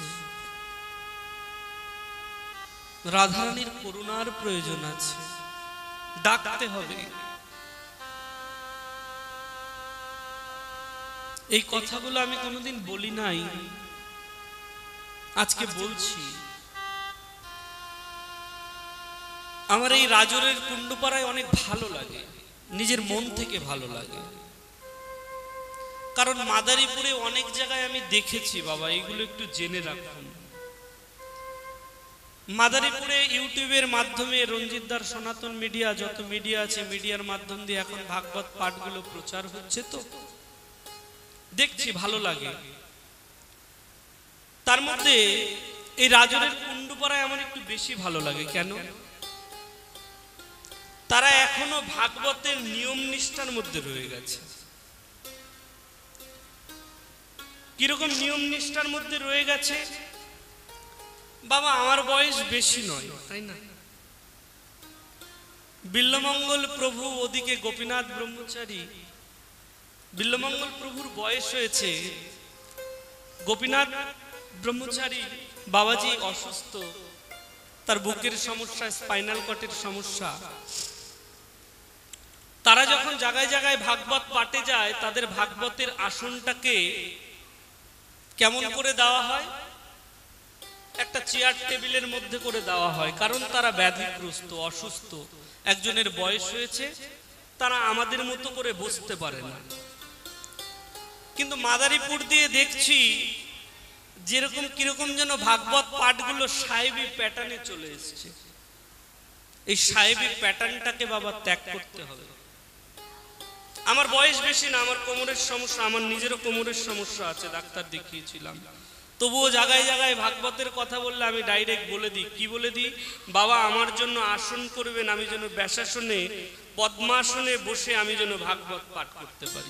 রাধারানীর করুণার প্রয়োজন আছে, ডাকতে হবে। এই কথাগুলো আমি কোনোদিন বলি নাই, আজকে বলছি। আমার এই রাজরের কুণ্ডপাড়ায় অনেক ভালো লাগে, নিজের মন থেকে ভালো লাগে। কারণ মাদারীপুরে অনেক জায়গায় আমি দেখেছি বাবা, এগুলো একটু জেনে রাখুন। মাদারীপুরে ইউটিউবের মাধ্যমে রঞ্জিতদার সনাতন মিডিয়া, যত মিডিয়া আছে, মিডিয়ার মাধ্যম দিয়ে এখন ভাগবত পাঠগুলো প্রচার হচ্ছে, তো দেখছি ভালো লাগে। তার মধ্যে এই রাজরের কুণ্ডপাড়ায় আমার একটু বেশি ভালো লাগে। কেন? তারা এখনো ভাগবতের নিয়ম নিষ্ঠার মধ্যে রয়ে গেছে। কিরকম নিয়ম নিষ্ঠার মধ্যে রয়ে গেছে? বাবা, আমার বয়স বেশি নয়, তাই না? বিল্লমঙ্গল প্রভু, ওদিকে গোপীনাথ ব্রহ্মচারী। বিল্লমঙ্গল প্রভুর বয়স হয়েছে, গোপীনাথ ব্রহ্মচারী বাবাজি অসুস্থ, তার বুকের সমস্যা, স্পাইনাল কর্ডের সমস্যা। তারা যখন জায়গায় জায়গায় ভাগবত পাঠে যায়, তাদের ভাগবতের আসনটাকে কেমন করে দেওয়া হয়? একটা চেয়ার টেবিলের মধ্যে করে দেওয়া হয়। কারণ তারা ব্যাধিগ্রস্ত, অসুস্থ, একজনের বয়স হয়েছে, তারা আমাদের মতো করে বসতে পারে না। কিন্তু মাদারীপুর দিয়ে দেখছি যেরকম কিরকম যেন ভাগবত পাঠগুলো সাহেবী প্যাটার্নে চলে এসছে। এই সাহেবী প্যাটার্নটাকে বাবা ত্যাগ করতে হবে। আমার বয়স বেশি না, আমার কোমরের সমস্যা, আমার নিজেরও কোমরের সমস্যা আছে, ডাক্তার দেখিয়েছিলাম। তবুও জায়গায় জায়গায় ভাগবতের কথা বললে আমি ডাইরেক্ট বলে দিই, কি বলে দিই? বাবা, আমার জন্য আসন করবেন, আমি যেন ব্যাসাসনে, পদ্মাসনে বসে আমি যেন ভাগবত পাঠ করতে পারি।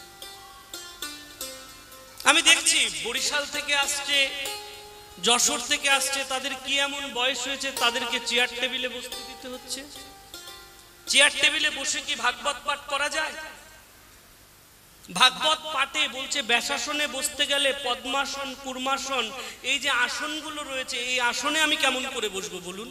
আমি দেখছি বরিশাল থেকে আসছে, যশোর থেকে আসছে, তাদের কি এমন বয়স হয়েছে তাদেরকে চেয়ার টেবিলে বসতে দিতে হচ্ছে? চেয়ার টেবিলে বসে কি ভাগবত পাঠ করা যায়? ভাগবত পাঠে বলছে ব্যাসাসনে বসতে গেলে পদ্মাসন, কুর্মাসন, এই যে আসনগুলো রয়েছে, এই আসনে আমি কেমন করে বসবো বলুন?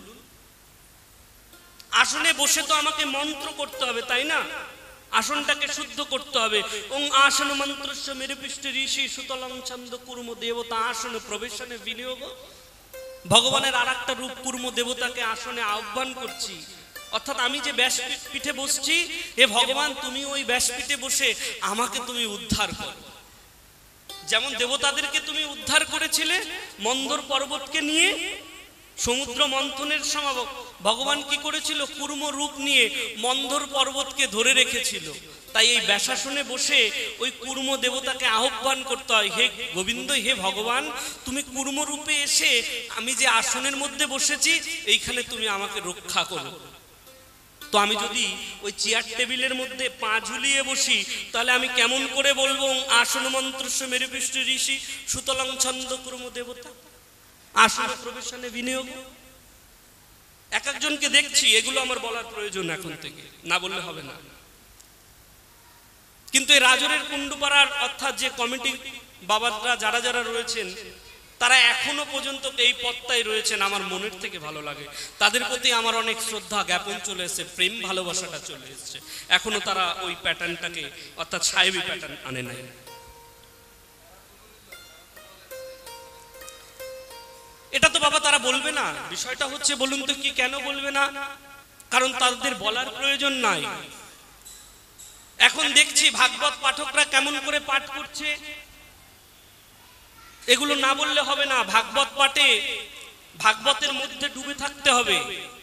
আসনে বসে তো আমাকে মন্ত্র করতে হবে, তাই না? আসনটাকে শুদ্ধ করতে হবে। ওং আসন মন্ত্রস্য মেরুপৃষ্ঠ ঋষি সুতলং ছন্দ কুর্ম দেবতা আসন প্রবেশনে বিনিয়োগ। ভগবানের আর একটা রূপ কুর্ম দেবতাকে আসনে আহ্বান করছি। অর্থাৎ আমি যে ব্যাসপীঠে বসছি, হে ভগবান, তুমি ওই ব্যাসপীঠে বসে আমাকে তুমি উদ্ধার করো। যেমন দেবতাদেরকে তুমি উদ্ধার করেছিলে মন্দর পর্বতকে নিয়ে, সমুদ্র মন্থনের সময় ভগবান কি করেছিল? কুর্ম রূপ নিয়ে মন্দর পর্বতকে ধরে রেখেছিল। তাই এই ব্যাসাসনে বসে ওই কুর্ম দেবতাকে আহ্বান করতে হয়, হে গোবিন্দ, হে ভগবান, তুমি কুর্ম রূপে এসে আমি যে আসনের মধ্যে বসেছি এইখানে তুমি আমাকে রক্ষা করো। তো আমি যদি ওই চেয়ার টেবিলের মধ্যে পা ঝুলিয়ে বসি, তাহলে আমি কেমন করে বলবো আসন মন্ত্রস্য মেরুপৃষ্ঠ ঋষি সুতলং ছন্দ কুর্ম দেবতা আসন প্রবেশনে বিনিয়োগ? এক একজনকে দেখছি, এগুলো আমার বলার প্রয়োজন এখন থেকে, না বললে হবে না। কিন্তু এই রাজরের কুণ্ডপাড়ার অর্থাৎ যে কমিটি বাবারা যারা যারা রয়েছেন, তারা এখনো পর্যন্ত এই পথটাই রয়েছেন। আমার মনের থেকে ভালো লাগে, তাদের প্রতি আমার অনেক শ্রদ্ধা জ্ঞাপন চলে এসেছে, প্রেম ভালোবাসাটা চলে এসেছে। এখনো তারা ওই প্যাটার্নটাকে, অর্থাৎ সাহেবী প্যাটার্ন আনে নাই। এটা তো বাবা তারা বলবে না। বিষয়টা হচ্ছে, বলুন তো কি কেন বলবে না? কারণ তাদের বলার প্রয়োজন নাই। এখন দেখছি ভাগবত পাঠকরা কেমন করে পাঠ করছে, এগুলো না বললে হবে না। ভাগবত পাঠে ভাগবতের মধ্যে ডুবে থাকতে হবে।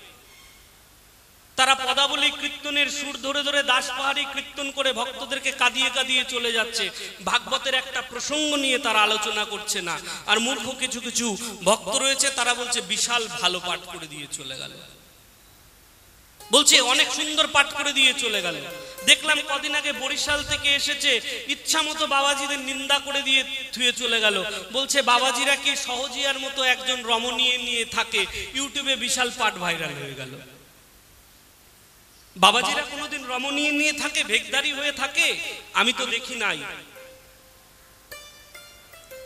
তারা পদাবলী কীর্তনের সুর ধরে ধরে দাস পাহাড়ি কীর্তন করে ভক্তদেরকে কাঁদিয়ে কাঁদিয়ে চলে যাচ্ছে। ভাগবতের একটা প্রসঙ্গ নিয়ে তারা আলোচনা করছে না। আর মূর্খ কিছু কিছু ভক্ত রয়েছে, তারা বলছে বিশাল ভালো পাঠ করে দিয়ে চলে গেল, বলছে অনেক সুন্দর পাঠ করে দিয়ে চলে গেল। দেখলাম কদিন আগে বরিশাল থেকে এসেছে, ইচ্ছা মতো বাবাজিদের নিন্দা করে দিয়ে থুয়ে চলে গেল। বলছে বাবাজিরা কি সহজিয়ার মতো একজন রমণীয় নিয়ে থাকে, ইউটিউবে বিশাল পাঠ ভাইরাল হয়ে গেল। বাবাজিরা কোনোদিন রমণীয় নিয়ে থাকে, ভেগদারি হয়ে থাকে? আমি তো দেখি নাই।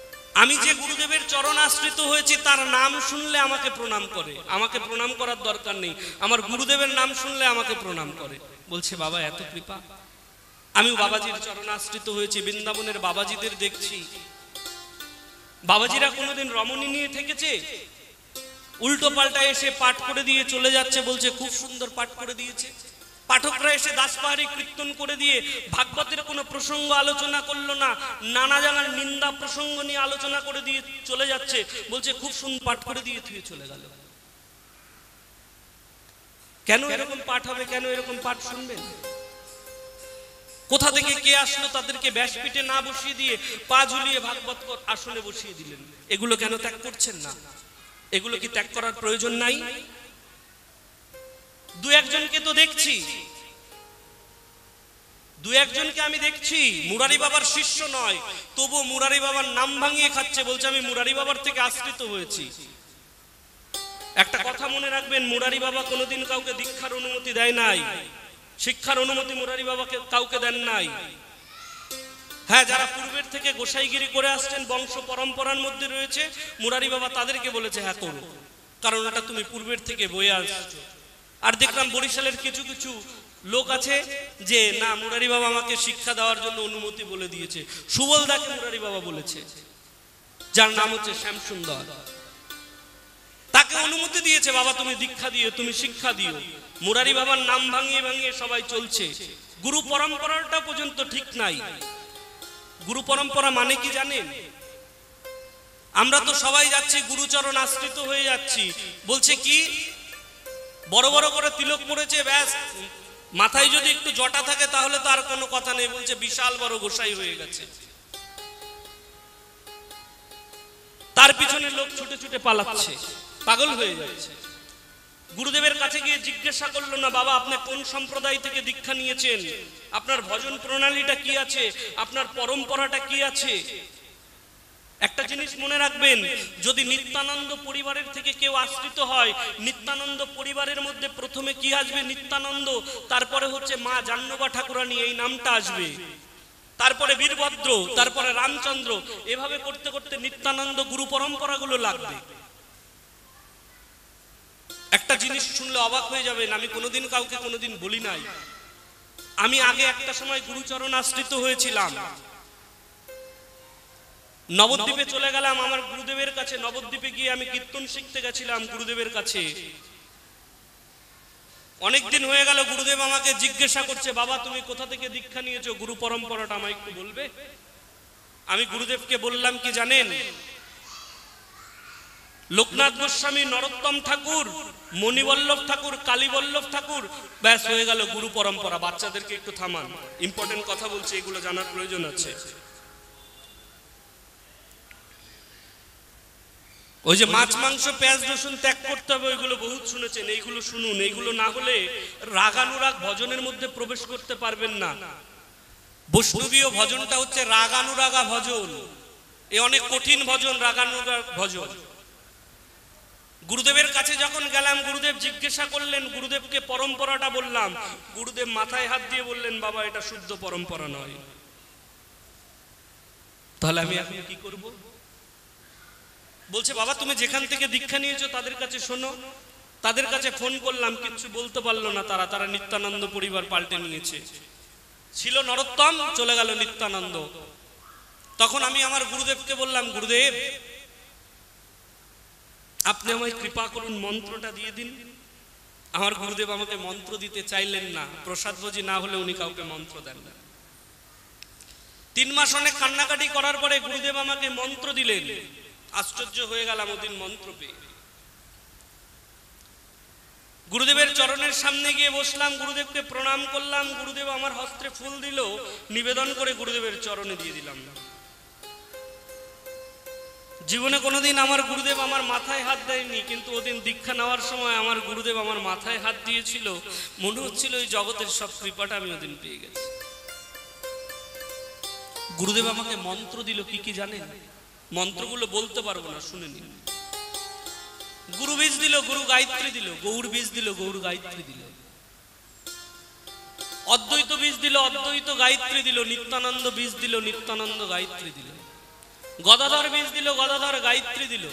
আমি যে গুরুদেবের চরণ আশ্রিত হয়েছি তার নাম শুনলে আমাকে প্রণাম করে, আমাকে প্রণাম করার দরকার নেই, আমার গুরুদেবের নাম শুনলে আমাকে প্রণাম করে। বলছে বাবা এত কৃপা। আমি বাবাজির চরণ আশ্রিত হয়েছি, বৃন্দাবনের বাবাজিদের দেখছি, বাবাজিরা কোনোদিন রমণী নিয়ে থেকেছে? উল্টো পাল্টা এসে পাঠ করে দিয়ে চলে যাচ্ছে, বলছে খুব সুন্দর পাঠ করে দিয়েছে। পাঠকরা এসে দাসপাহারি কীর্তন করে দিয়ে ভাগবতের কোনো প্রসঙ্গ আলোচনা করলো না, নানা জায়গার নিন্দা প্রসঙ্গ নিয়ে আলোচনা করে দিয়ে চলে যাচ্ছে, বলছে খুব সুন্দর পাঠ করে দিয়ে থুয়ে চলে গেল। কেন এরকম পাঠ হবে? কেন এরকম পাঠ শুনবেন? কোথা থেকে কে আসলো তাদেরকে ব্যাসপীঠে না বসিয়ে দিয়ে পা ঝুলিয়ে ভাগবত আসনে বসিয়ে দিলেন? এগুলো কেন ত্যাগ করছেন না? এগুলো কি ত্যাগ করার প্রয়োজন নাই? দু একজনকে তো দেখছি, দু একজনকে আমি দেখছি মুরারি বাবার শিষ্য নয়, তবু মুরারি বাবার নাম ভাঙিয়ে খাচ্ছে, বলছে আমি মুরারি বাবার থেকে আশ্রিত হয়েছি। একটা কথা মনে রাখবেন, মুরারি বাবা কোনোদিন কাউকে দীক্ষার অনুমতি দেয় নাই, শিক্ষার অনুমতি মুরারি বাবাকে কাউকে দেন নাই। হ্যাঁ, যারা পূর্বের থেকে গোসাইগিরি করে আসছেন, বংশ পরম্পরার মধ্যে রয়েছে, মুরারি বাবা তাদেরকে বলেছে হ্যাঁ করো, কারণ এটা তুমি পূর্বের থেকে বয়ে আসছো। আর দেখলাম বরিশালের কিছু কিছু লোক আছে যে না, মুরারি বাবা আমাকে শিক্ষা দেওয়ার জন্য অনুমতি বলে দিয়েছে। সুবল দাকে মুরারি বাবা বলেছে, যার নাম হচ্ছে শ্যাম সুন্দর, তাকে অনুমতি দিয়েছে, বাবা তুমি দীক্ষা দিও, তুমি শিক্ষা দিও। মুরারি বাবার নাম ভাঙিয়ে ভাঙিয়ে সবাই চলছে। গুরু পরম্পরাটা পর্যন্ত ঠিক নাই। গুরু পরম্পরা মানে কি জানেন? আমরা তো সবাই যাচ্ছি গুরুচরণ আশ্রিত হয়ে যাচ্ছি, বলছে কি বড় বড় করে তিলক পড়েছে, ব্যাস মাথায় যদি একটু জটা থাকে তাহলে তো আর কোনো কথা নেই, বলছে বিশাল বড় গোসাই হয়ে গেছে। তার পিছনে লোক ছুটে ছুটে পালাচ্ছে, পাগল হয়ে যাচ্ছে। গুরুদেবের কাছে গিয়ে জিজ্ঞাসা করলো না, বাবা আপনি কোন সম্প্রদায় থেকে দীক্ষা নিয়েছেন, আপনার ভজন প্রণালীটা কি আছে, আপনার পরম্পরাটা কি আছে? একটা জিনিস মনে রাখবেন, যদি নিত্যানন্দ পরিবারের থেকে কেউ আশ্রিত হয়, নিত্যানন্দ পরিবারের মধ্যে প্রথমে কি আসবে? নিত্যানন্দ, তারপরে হচ্ছে মা জাহ্নবা ঠাকুরানী, এই নামটা আসবে, তারপরে বীরভদ্র, তারপরে রামচন্দ্র, এভাবে করতে করতে নিত্যানন্দ গুরু পরম্পরাগুলো লাগবে। একটা জিনিস শুনলে অবাক হয়ে যাবেন, আমি কোনোদিন কাউকে কোনোদিন বলি নাই, আমি আগে একটা সময় গুরুচরণ আশ্রিত হয়েছিলাম, নবদ্বীপে চলে গেলাম আমার গুরুদেবের কাছে। নবদ্বীপে গিয়ে আমি কীর্তন শিখতে গেছিলাম গুরুদেবের কাছে। অনেকদিন হয়ে গেল, গুরুদেব আমাকে জিজ্ঞাসা করছে, বাবা তুমি কোথা থেকে দীক্ষা নিয়েছো, গুরু পরম্পরাটা আমায় একটু বলবে? আমি গুরুদেবকে বললাম কি জানেন, লোকনাথ গোস্বামী, নরোত্তম ঠাকুর, মণিবল্লভ ঠাকুর, কালীবল্লভ ঠাকুর, ব্যাস হয়ে গেল গুরু পরম্পরা। বাচ্চাদেরকে একটু থামান, ইম্পর্টেন্ট কথা বলছি, এগুলো জানার প্রয়োজন আছে। ওই যে মাছ মাংস পেঁয়াজ রসুন ত্যাগ করতে হবে, ওইগুলো বহুত শুনেছেন, এইগুলো শুনুন। এইগুলো না হলে রাগানুরাগ ভজনের মধ্যে প্রবেশ করতে পারবেন না। বৈষ্ণবীয় ভজনটা হচ্ছে রাগানুরাগা ভজন, এ অনেক কঠিন ভজন, রাগানুরাগ ভজন। গুরুদেবের কাছে যখন গেলাম, গুরুদেব জিজ্ঞাসা করলেন, গুরুদেবকে পরম্পরাটা বললাম, গুরুদেব মাথায় হাত দিয়ে বললেন, বাবা এটা শুদ্ধ পরম্পরা নয়। তাহলে আমি এখন কি করব? বলছে বাবা তুমি যেখান থেকে দীক্ষা নিয়েছো তাদের কাছে শোনো। তাদের কাছে ফোন করলাম, কিছু বলতে পারলো না তারা, তারা নিত্যানন্দ পরিবার পাল্টে নিয়েছে। ছিল নরোত্তম, চলে গেল নিত্যানন্দ। তখন আমি আমার গুরুদেবকে বললাম, গুরুদেব আপনি আমায় কৃপা করুন, মন্ত্রটা দিয়ে দিন। আমার গুরুদেব আমাকে মন্ত্র দিতে চাইলেন না, প্রসাদ ভোজি না হলে উনি কাউকে মন্ত্র দেন না। তিন মাস অনেক কান্নাকাটি করার পরে গুরুদেব আমাকে মন্ত্র দিলেন। আশ্চর্য হয়ে গেলাম ওদিন মন্ত্র পেয়ে। গুরুদেবের চরণের সামনে গিয়ে বসলাম, গুরুদেবকে প্রণাম করলাম। গুরুদেব আমার হস্তে ফুল দিল, নিবেদন করে গুরুদেবের চরণে দিয়ে দিলাম। জীবনে কোনোদিন আমার গুরুদেব আমার মাথায় হাত দেয়নি, কিন্তু ওদিন দীক্ষা নেওয়ার সময় আমার গুরুদেব আমার মাথায় হাত দিয়েছিল। মনে হচ্ছিল এই জগতের সব কৃপাটা আমি ওদিন পেয়ে গেছি। গুরুদেব আমাকে মন্ত্র দিল, কি কি জানেন? মন্ত্রগুলো বলতে পারবো না, শুনে নিন। গুরু বীজ দিল, গুরু গায়ত্রী দিল। গৌর বীজ দিল, গৌর গায়ত্রী দিল। অদ্বৈত বীজ দিল, অদ্বৈত গায়ত্রী দিল। নিত্যানন্দ বীজ দিল, নিত্যানন্দ গায়ত্রী দিল। গদাধর বীজ দিল, গদাধর গায়ত্রী দিল।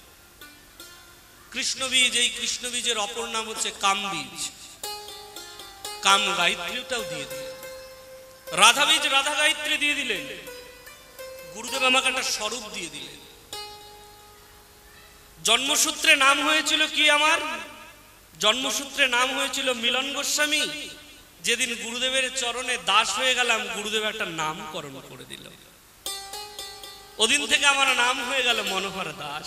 কৃষ্ণ বীজ, এই কৃষ্ণ বীজের অপর নাম হচ্ছে কাম বীজ, কাম গায়ত্রীটাও দিয়ে দিল। রাধা বীজ, রাধা গায়ত্রী দিয়ে দিলেন। গুরুদেব আমাকে একটা স্বরূপ দিয়ে দিলেন। জন্মসূত্রে নাম হয়েছিল কি আমার? জন্মসূত্রে নাম হয়েছিল মিলন গোস্বামী। যেদিন গুরুদেবের চরণে দাস হয়ে গেলাম, গুরুদেব একটা নামকরণ করে দিল। ওদিন থেকে আমার নাম হয়ে গেল মনোহর দাস।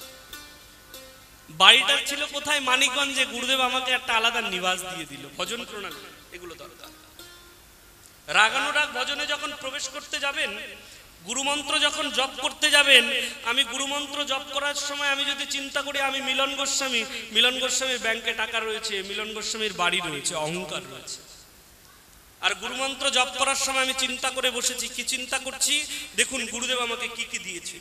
বাড়িটা ছিল কোথায়? মানিকগঞ্জে। গুরুদেব আমাকে একটা আলাদা নিবাস দিয়ে দিল। ভজন প্রণালী এগুলো দরকার। রাগানুরাগ ভজনে যখন প্রবেশ করতে যাবেন, গুরুমন্ত্র যখন জপ করতে যাবেন, আমি গুরুমন্ত্র জপ করার সময় আমি যদি চিন্তা করি আমি মিলন গোস্বামী, মিলন গোস্বামীর ব্যাংকে টাকা রয়েছে, মিলন গোস্বামীর বাড়ি রয়েছে, অহংকার রয়েছে। আর গুরুমন্ত্র জপ করার সময় আমি চিন্তা করে বসেছি, কি চিন্তা করছি? দেখুন গুরুদেব আমাকে কি কি দিয়েছে।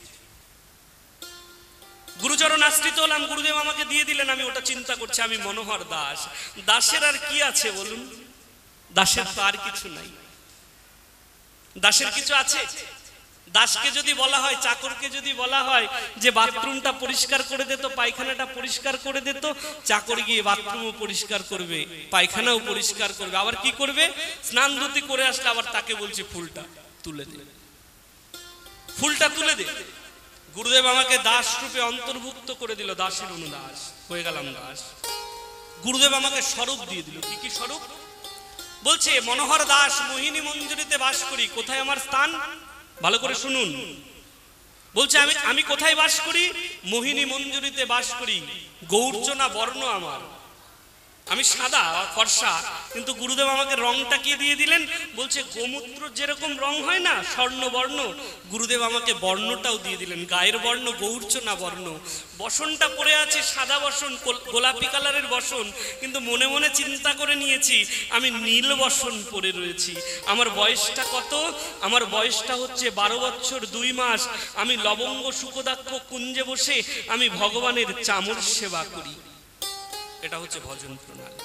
গুরুচরণ আশ্রিত হলাম, গুরুদেব আমাকে দিয়ে দিলেন, আমি ওটা চিন্তা করছি আমি মনোহর দাস। দাসের আর কি আছে বলুন? দাসের তো আর কিছু নাই। দাসের কিছু আছে? দাসকে যদি বলা হয়, চাকরকে যদি বলা হয় যে বাথরুমটা পরিষ্কার করে দিত, পায়খানাটা পরিষ্কার করে দিত, চাকর গিয়ে বাথরুমও পরিষ্কার করবে, পায়খানাও পরিষ্কার করবে। আবার কি করবে? স্নান ধুতি করে আসলে আবার তাকে বলছে ফুলটা তুলে দে, ফুলটা তুলে দে। গুরুদেব আমাকে দাস রূপে অন্তর্ভুক্ত করে দিল, দাসের অনুদাস হয়ে গেলাম দাস। গুরুদেব আমাকে স্বরূপ দিয়ে দিল। কি কি স্বরূপ? বলছে মনোহর দাস মোহিনী মঞ্জুরিতে বাস করি। কোথায় আমার স্থান? ভালো করে শুনুন। বলছে আমি আমি কোথায় বাস করি? মোহিনী মঞ্জুরিতে বাস করি। গৌরচনা বর্ণ আমার, আমি সাদা ফর্সা, কিন্তু গুরুদেব আমাকে রংটা কি দিয়ে দিলেন? বলছে গোমূত্র যেরকম রং হয় না স্বর্ণবর্ণ, গুরুদেব আমাকে বর্ণটাও দিয়ে দিলেন, গায়ের বর্ণ গৌরচনা বর্ণ। বসনটা পরে আছে সাদা বসন, গোলাপি কালারের বসন, কিন্তু মনে মনে চিন্তা করে নিয়েছি আমি নীল বসন পরে রয়েছি। আমার বয়সটা কত? আমার বয়সটা হচ্ছে বারো বছর দুই মাস। আমি লবঙ্গ সুখদাক্ষ কুঞ্জে বসে আমি ভগবানের চামর সেবা করি। এটা হচ্ছে ভজন প্রণালী।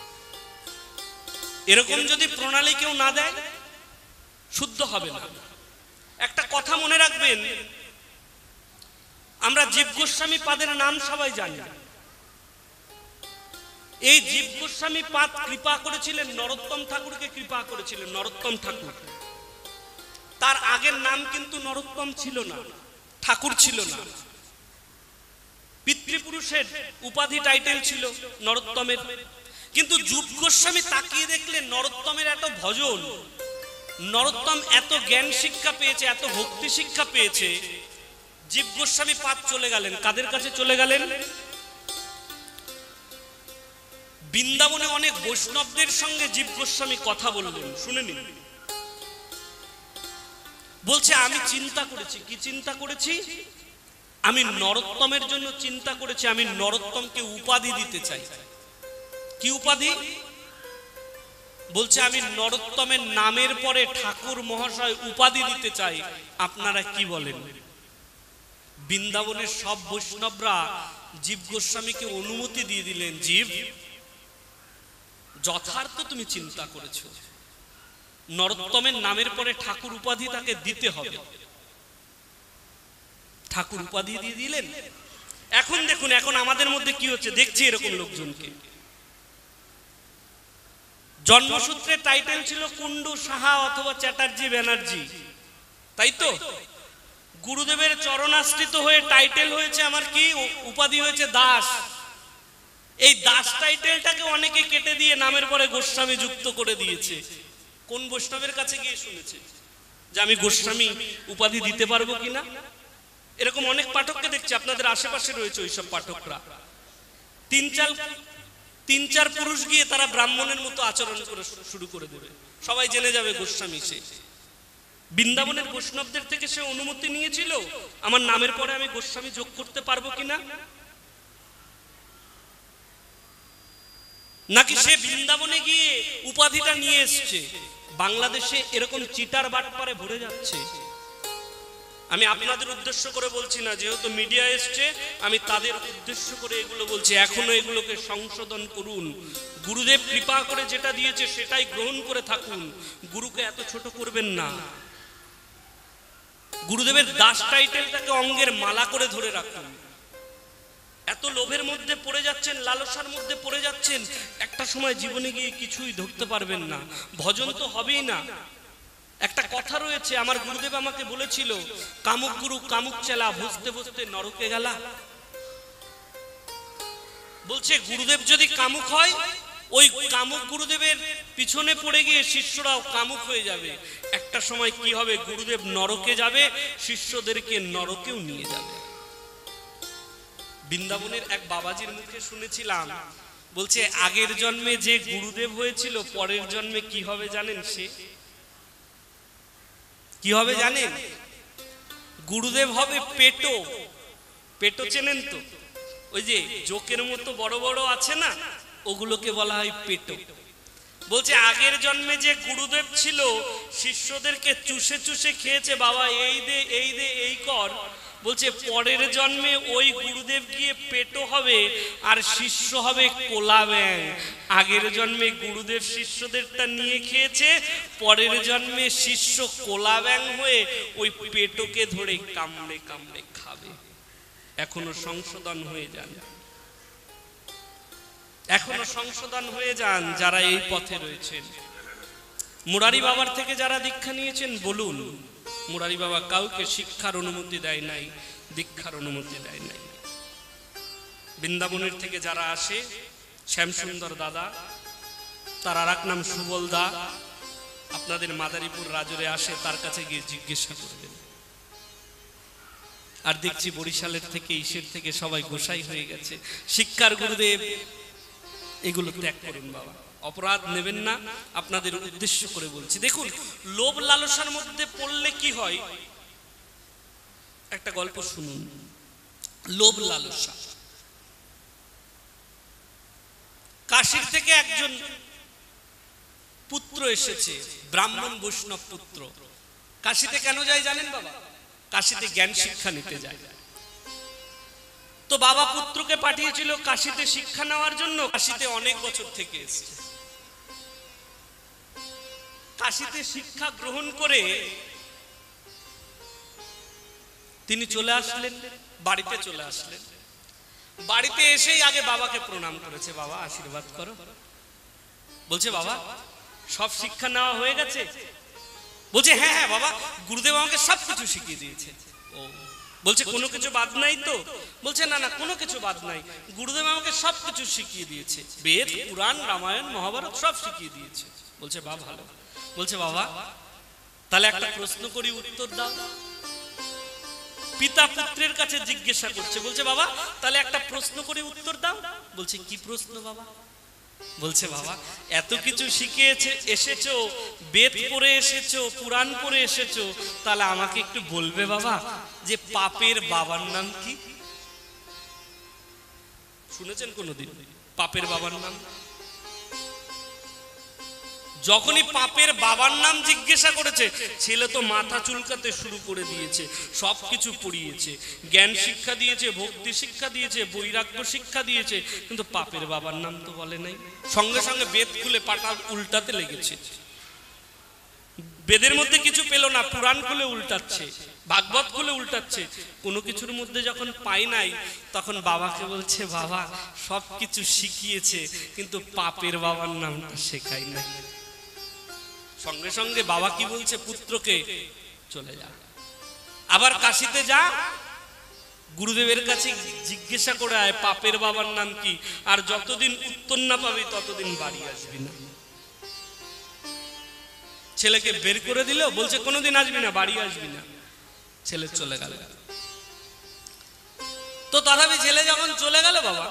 এরকম যদি প্রণালী কেউ না দেয়, শুদ্ধ হবে না। একটা কথা মনে রাখবেন, আমরা জীব গোস্বামী পাদের নাম সবাই জানি। এই জীব গোস্বামী পাদ কৃপা করেছিলেন নরোত্তম ঠাকুরকে, কৃপা করেছিলেন নরোত্তম ঠাকুর। তার আগের নাম কিন্তু নরোত্তম ছিল না, ঠাকুর ছিল না। পিতৃপুরুষের উপাধি টাইটেল ছিল নরোত্তমের। কিন্তু জীব গোস্বামী তাকিয়ে দেখলেন নরোত্তমের এত ভজন, নরোত্তম এত জ্ঞান শিক্ষা পেয়েছে, এত ভক্তি শিক্ষা পেয়েছে। জীব গোস্বামী পাদ চলে গেলেন। কাদের কাছে চলে গেলেন? বৃন্দাবনে অনেক বৈষ্ণবদের সঙ্গে জীব গোস্বামী কথা বললেন, শুনে নিন। বলছে আমি চিন্তা করেছি। কি চিন্তা করেছি? আমি নরোত্তমের জন্য চিন্তা করেছি, আমি নরোত্তমকে উপাধি দিতে চাই। কি উপাধি? বলছে আমি নরোত্তমের নামের পরে ঠাকুর মহাশয় উপাধি দিতে চাই। আপনারা কি বলেন? বৃন্দাবনের সব বৈষ্ণবরা জীব গোস্বামীকে অনুমতি দিয়ে দিলেন, জীব যথার্থ তুমি চিন্তা করেছো, নরোত্তমের নামের পরে ঠাকুর উপাধি তাকে দিতে হবে। ঠাকুর উপাধি দিয়ে দিলেন। এখন দেখুন, এখন আমাদের মধ্যে কি হচ্ছে দেখছি এরকম লোকজনকে। জন্মসূত্রে টাইটেল ছিল কুন্ডু সাহা অথবা চ্যাটার্জি ব্যানার্জি, তাই তো? গুরুদেবের চরণাশ্রিত হয়ে টাইটেল হয়েছে আমার কি? উপাধি হয়েছে দাস। এই দাস টাইটেলটাকে অনেকে কেটে দিয়ে নামের পরে গোস্বামী যুক্ত করে দিয়েছে। কোন বৈষ্ণবের কাছে গিয়ে শুনেছে যে আমি গোস্বামী উপাধি দিতে পারবো কিনা? এরকম অনেক পাঠককে দেখছি, আপনাদের আশেপাশে রয়েছে ওইসব পাঠকরা। তিন চার তিন চার পুরুষ গিয়ে তারা ব্রাহ্মণের মতো আচরণ করে শুরু করে দেবে, সবাই জেনে যাবে গোস্বামী সে। বৃন্দাবনের বৈষ্ণবদের থেকে সে অনুমতি নিয়েছিল আমার নামের পরে আমি গোস্বামী যোগ করতে পারবো কিনা, নাকি সে বৃন্দাবনে গিয়ে উপাধিটা নিয়ে এসছে। বাংলাদেশে এরকম চিটার বাটপারে ভরে যাচ্ছে। আমি আপনাদের উদ্দেশ্য করে বলছি না, যেহেতু মিডিয়া এসছে আমি তাদের উদ্দেশ্য করে এগুলো বলছি। এখনো এগুলোকে সংশোধন করুন। গুরুদেব কৃপা করে যেটা দিয়েছে সেটাই গ্রহণ করে থাকুন। গুরুকে এত ছোট করবেন না। গুরুদেবের দাস টাইটেলটাকে অঙ্গের মালা করে ধরে রাখুন। এত লোভের মধ্যে পড়ে যাচ্ছেন, লালসার মধ্যে পড়ে যাচ্ছেন, একটা সময় জীবনে গিয়ে কিছুই ধরতে পারবেন না, ভজন তো হবেই না। একটা কথা রয়েছে, আমার গুরুদেব আমাকে বলেছিল, কামুক গুরু কামুক চেলা, ভজতে ভজতে নরকে গেলা। বলছে গুরুদেব যদি কামুক হয়, ওই কামুক গুরুদেবের পিছনে পড়ে গিয়ে শিষ্যরাও কামুক হয়ে যাবে। একটা সময় কি হবে, গুরুদেব নরকে যাবে, শিষ্যদেরকে নরকেও নিয়ে যাবে। বৃন্দাবনের এক বাবাজির মুখে শুনেছিলাম, বলছে আগের জন্মে যে গুরুদেব হয়েছিল, পরের জন্মে কি হবে জানেন? সে কি হবে জানেন? গুরুদেব হবে পেটো। পেটো চেনেন তো? ওই যে জোকের মতো বড় বড় আছে না, ওগুলোকে বলা হয় পেটো। বলছে আগের জন্মে যে গুরুদেব ছিল, শিষ্যদেরকে চুষে চুষে খেয়েছে, বাবা এই দে এই দে এই কর। বলছে পরের জন্মে ওই গুরুদেব গিয়ে পেটো হবে, আর শিষ্য হবে কোলা ব্যাং। আগের জন্মে গুরুদেব শিষ্যদেরটা নিয়ে খেয়েছে, পরের জন্মে শিষ্য কোলা ব্যাং হয়ে ওই পেটোকে ধরে কামড়ে কামড়ে খাবে। এখনো সংশোধন হয়ে যান, এখনো সংশোধন হয়ে যান যারা এই পথে রয়েছেন। মুরারি বাবার থেকে যারা দীক্ষা নিয়েছেন বলুন, মুরারি বাবা কাউকে শিক্ষার অনুমতি দেয় নাই, দীক্ষার অনুমতি দেয় নাই। বৃন্দাবনের থেকে যারা আসে, শ্যামসুন্দর দাদা, তার আর এক নাম সুবল দা, আপনাদের মাদারীপুর রাজরে আসে, তার কাছে গিয়ে জিজ্ঞাসা করবেন। আর দেখছি বরিশালের থেকে, ঈশ্বর থেকে সবাই গোসাই হয়ে গেছে। শিক্ষার গুরুদেব, এগুলো ত্যাগ করুন বাবা, অপরাধ নেবেন না, আপনাদের উদ্দেশ্য করে বলছি। দেখুন, লোভ লালসার মধ্যে পড়লে কি হয়, একটা গল্প শুনুন। লোভ লালসা, কাশীর থেকে একজন পুত্র এসেছে, ব্রাহ্মণ বৈষ্ণব পুত্র। কাশীতে কেন যায় জানেন বাবা? কাশীতে জ্ঞান শিক্ষা নিতে যায়। তো বাবা পুত্রকে পাঠিয়েছিল কাশীতে শিক্ষা নেওয়ার জন্য। কাশীতে অনেক বছর থেকে এসেছে। কাশীতে শিক্ষা গ্রহণ করে তিনি চলে আসলেন, বাড়িতে চলে আসলেন। বাড়িতে এসেই আগে বাবাকে প্রণাম করেছে, বাবা আশীর্বাদ করো। বলছে বাবা সব শিক্ষা নেওয়া হয়ে গেছে? বলছে হ্যাঁ হ্যাঁ বাবা, গুরুদেব আমাকে সবকিছু শিখিয়ে দিয়েছে। ও, বলছে কোনো কিছু বাদ নাই তো? বলছে না না, কোনো কিছু বাদ নাই, গুরুদেব আমাকে সবকিছু শিখিয়ে দিয়েছে, বেদ পুরাণ রামায়ণ মহাভারত সব শিখিয়ে দিয়েছে। বলছে বাবা ভালো। বলছে বাবা তাহলে একটা প্রশ্ন করি, উত্তর দাও। পিতা পুত্রের কাছে জিজ্ঞাসা করছে। বলছে বাবা তাহলে একটা প্রশ্ন করে উত্তর দাও। বলছে কি প্রশ্ন বাবা? বলছে বাবা এত কিছু শিখিয়েছে, এসেছো, বেদ পড়ে এসেছো, পুরাণ পড়ে এসেছো, তাহলে আমাকে একটু বলবে বাবা যে পাপের বাবার নাম কি? শুনেছেন কোনোদিন পাপের বাবার নাম? যখনই পাপের বাবার নাম জিজ্ঞাসা করেছে, ছেলে তো মাথা চুলকাতে শুরু করে দিয়েছে। সবকিছু পড়িয়েছে, জ্ঞান শিক্ষা দিয়েছে, ভক্তি শিক্ষা দিয়েছে, বৈরাগ্য শিক্ষা দিয়েছে, কিন্তু পাপের বাবার নাম তো বলে নাই। সঙ্গে সঙ্গে বেদ খুলে পাটা উল্টাতে লেগেছে। বেদের মধ্যে কিছু পেল না, পুরাণ খুলে উল্টাচ্ছে, ভাগবত খুলে উল্টাচ্ছে। কোনো কিছুর মধ্যে যখন পাই নাই, তখন বাবাকে বলছে বাবা সবকিছু শিখিয়েছে, কিন্তু পাপের বাবার নামটা শেখাই নাই। সঙ্গে সঙ্গে বাবা কি বলছে পুত্রকে, চলে যা, আবার কাশীতে যা, গুরুদেবের কাছে জিজ্ঞাসা করে আয় পাপের বাবার নাম কি, আর যতদিন উত্তর না পাবি ততদিন বাড়ি আসবি না। ছেলেকে বের করে দিল, বলছে কোনোদিন আসবি না, বাড়ি আসবি না। ছেলে চলে গেল। তো তথাপি ছেলে যখন চলে গেল, বাবা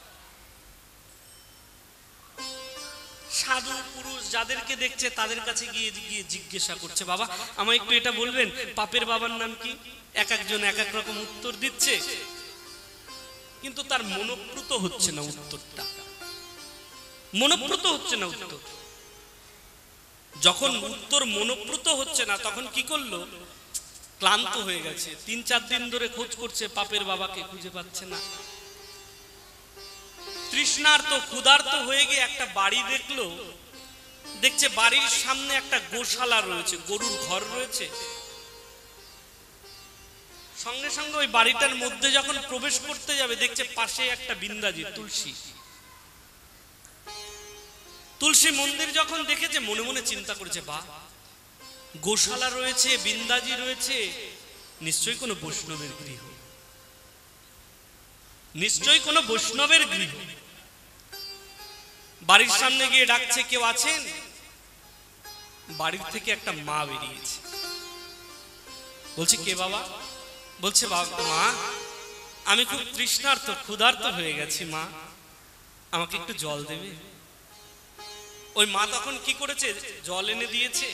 সাধু পুরুষ যাদেরকে দেখছে তাদের কাছে গিয়ে গিয়ে জিজ্ঞাসা করছে, বাবা আমায় একটু এটা বলবেন পাপের বাবার নাম কি? এক একজন এক এক রকম উত্তর দিচ্ছে, কিন্তু তার মনোপ্রুত হচ্ছে না উত্তরটা, মনোপ্রুত হচ্ছে না উত্তর। যখন উত্তর মনোপ্রুত হচ্ছে না, তখন কি করলো, ক্লান্ত হয়ে গেছে, তিন চার দিন ধরে খোঁজ করছে, পাপের বাবাকে খুঁজে পাচ্ছে না। তৃষ্ণার্ত ক্ষুধার্ত হয়ে গিয়ে একটা বাড়ি দেখলো, দেখছে বাড়ির সামনে একটা গোশালা রয়েছে, গরুর ঘর রয়েছে। সঙ্গে সঙ্গে ওই বাড়িটার মধ্যে যখন প্রবেশ করতে যাবে দেখছে পাশে একটা বিন্দাজি তুলসী তুলসী মন্দির যখন দেখেছে মনে মনে চিন্তা করেছে, বা গোশালা রয়েছে, বিন্দাজি রয়েছে, নিশ্চয়ই কোনো বৈষ্ণবের গৃহ, নিশ্চয়ই কোনো বৈষ্ণবের গৃহ। বাড়ির সামনে গিয়ে ডাকছে, কেউ আছেন? বাড়ির থেকে একটা মা বেরিয়েছে, বলছে কে বাবা? বলছে মা আমি খুব তৃষ্ণার্ত ক্ষুধার্ত হয়ে গেছি, মা আমাকে একটু জল দেবে? ওই মা তখন কি করেছে, জল এনে দিয়েছে,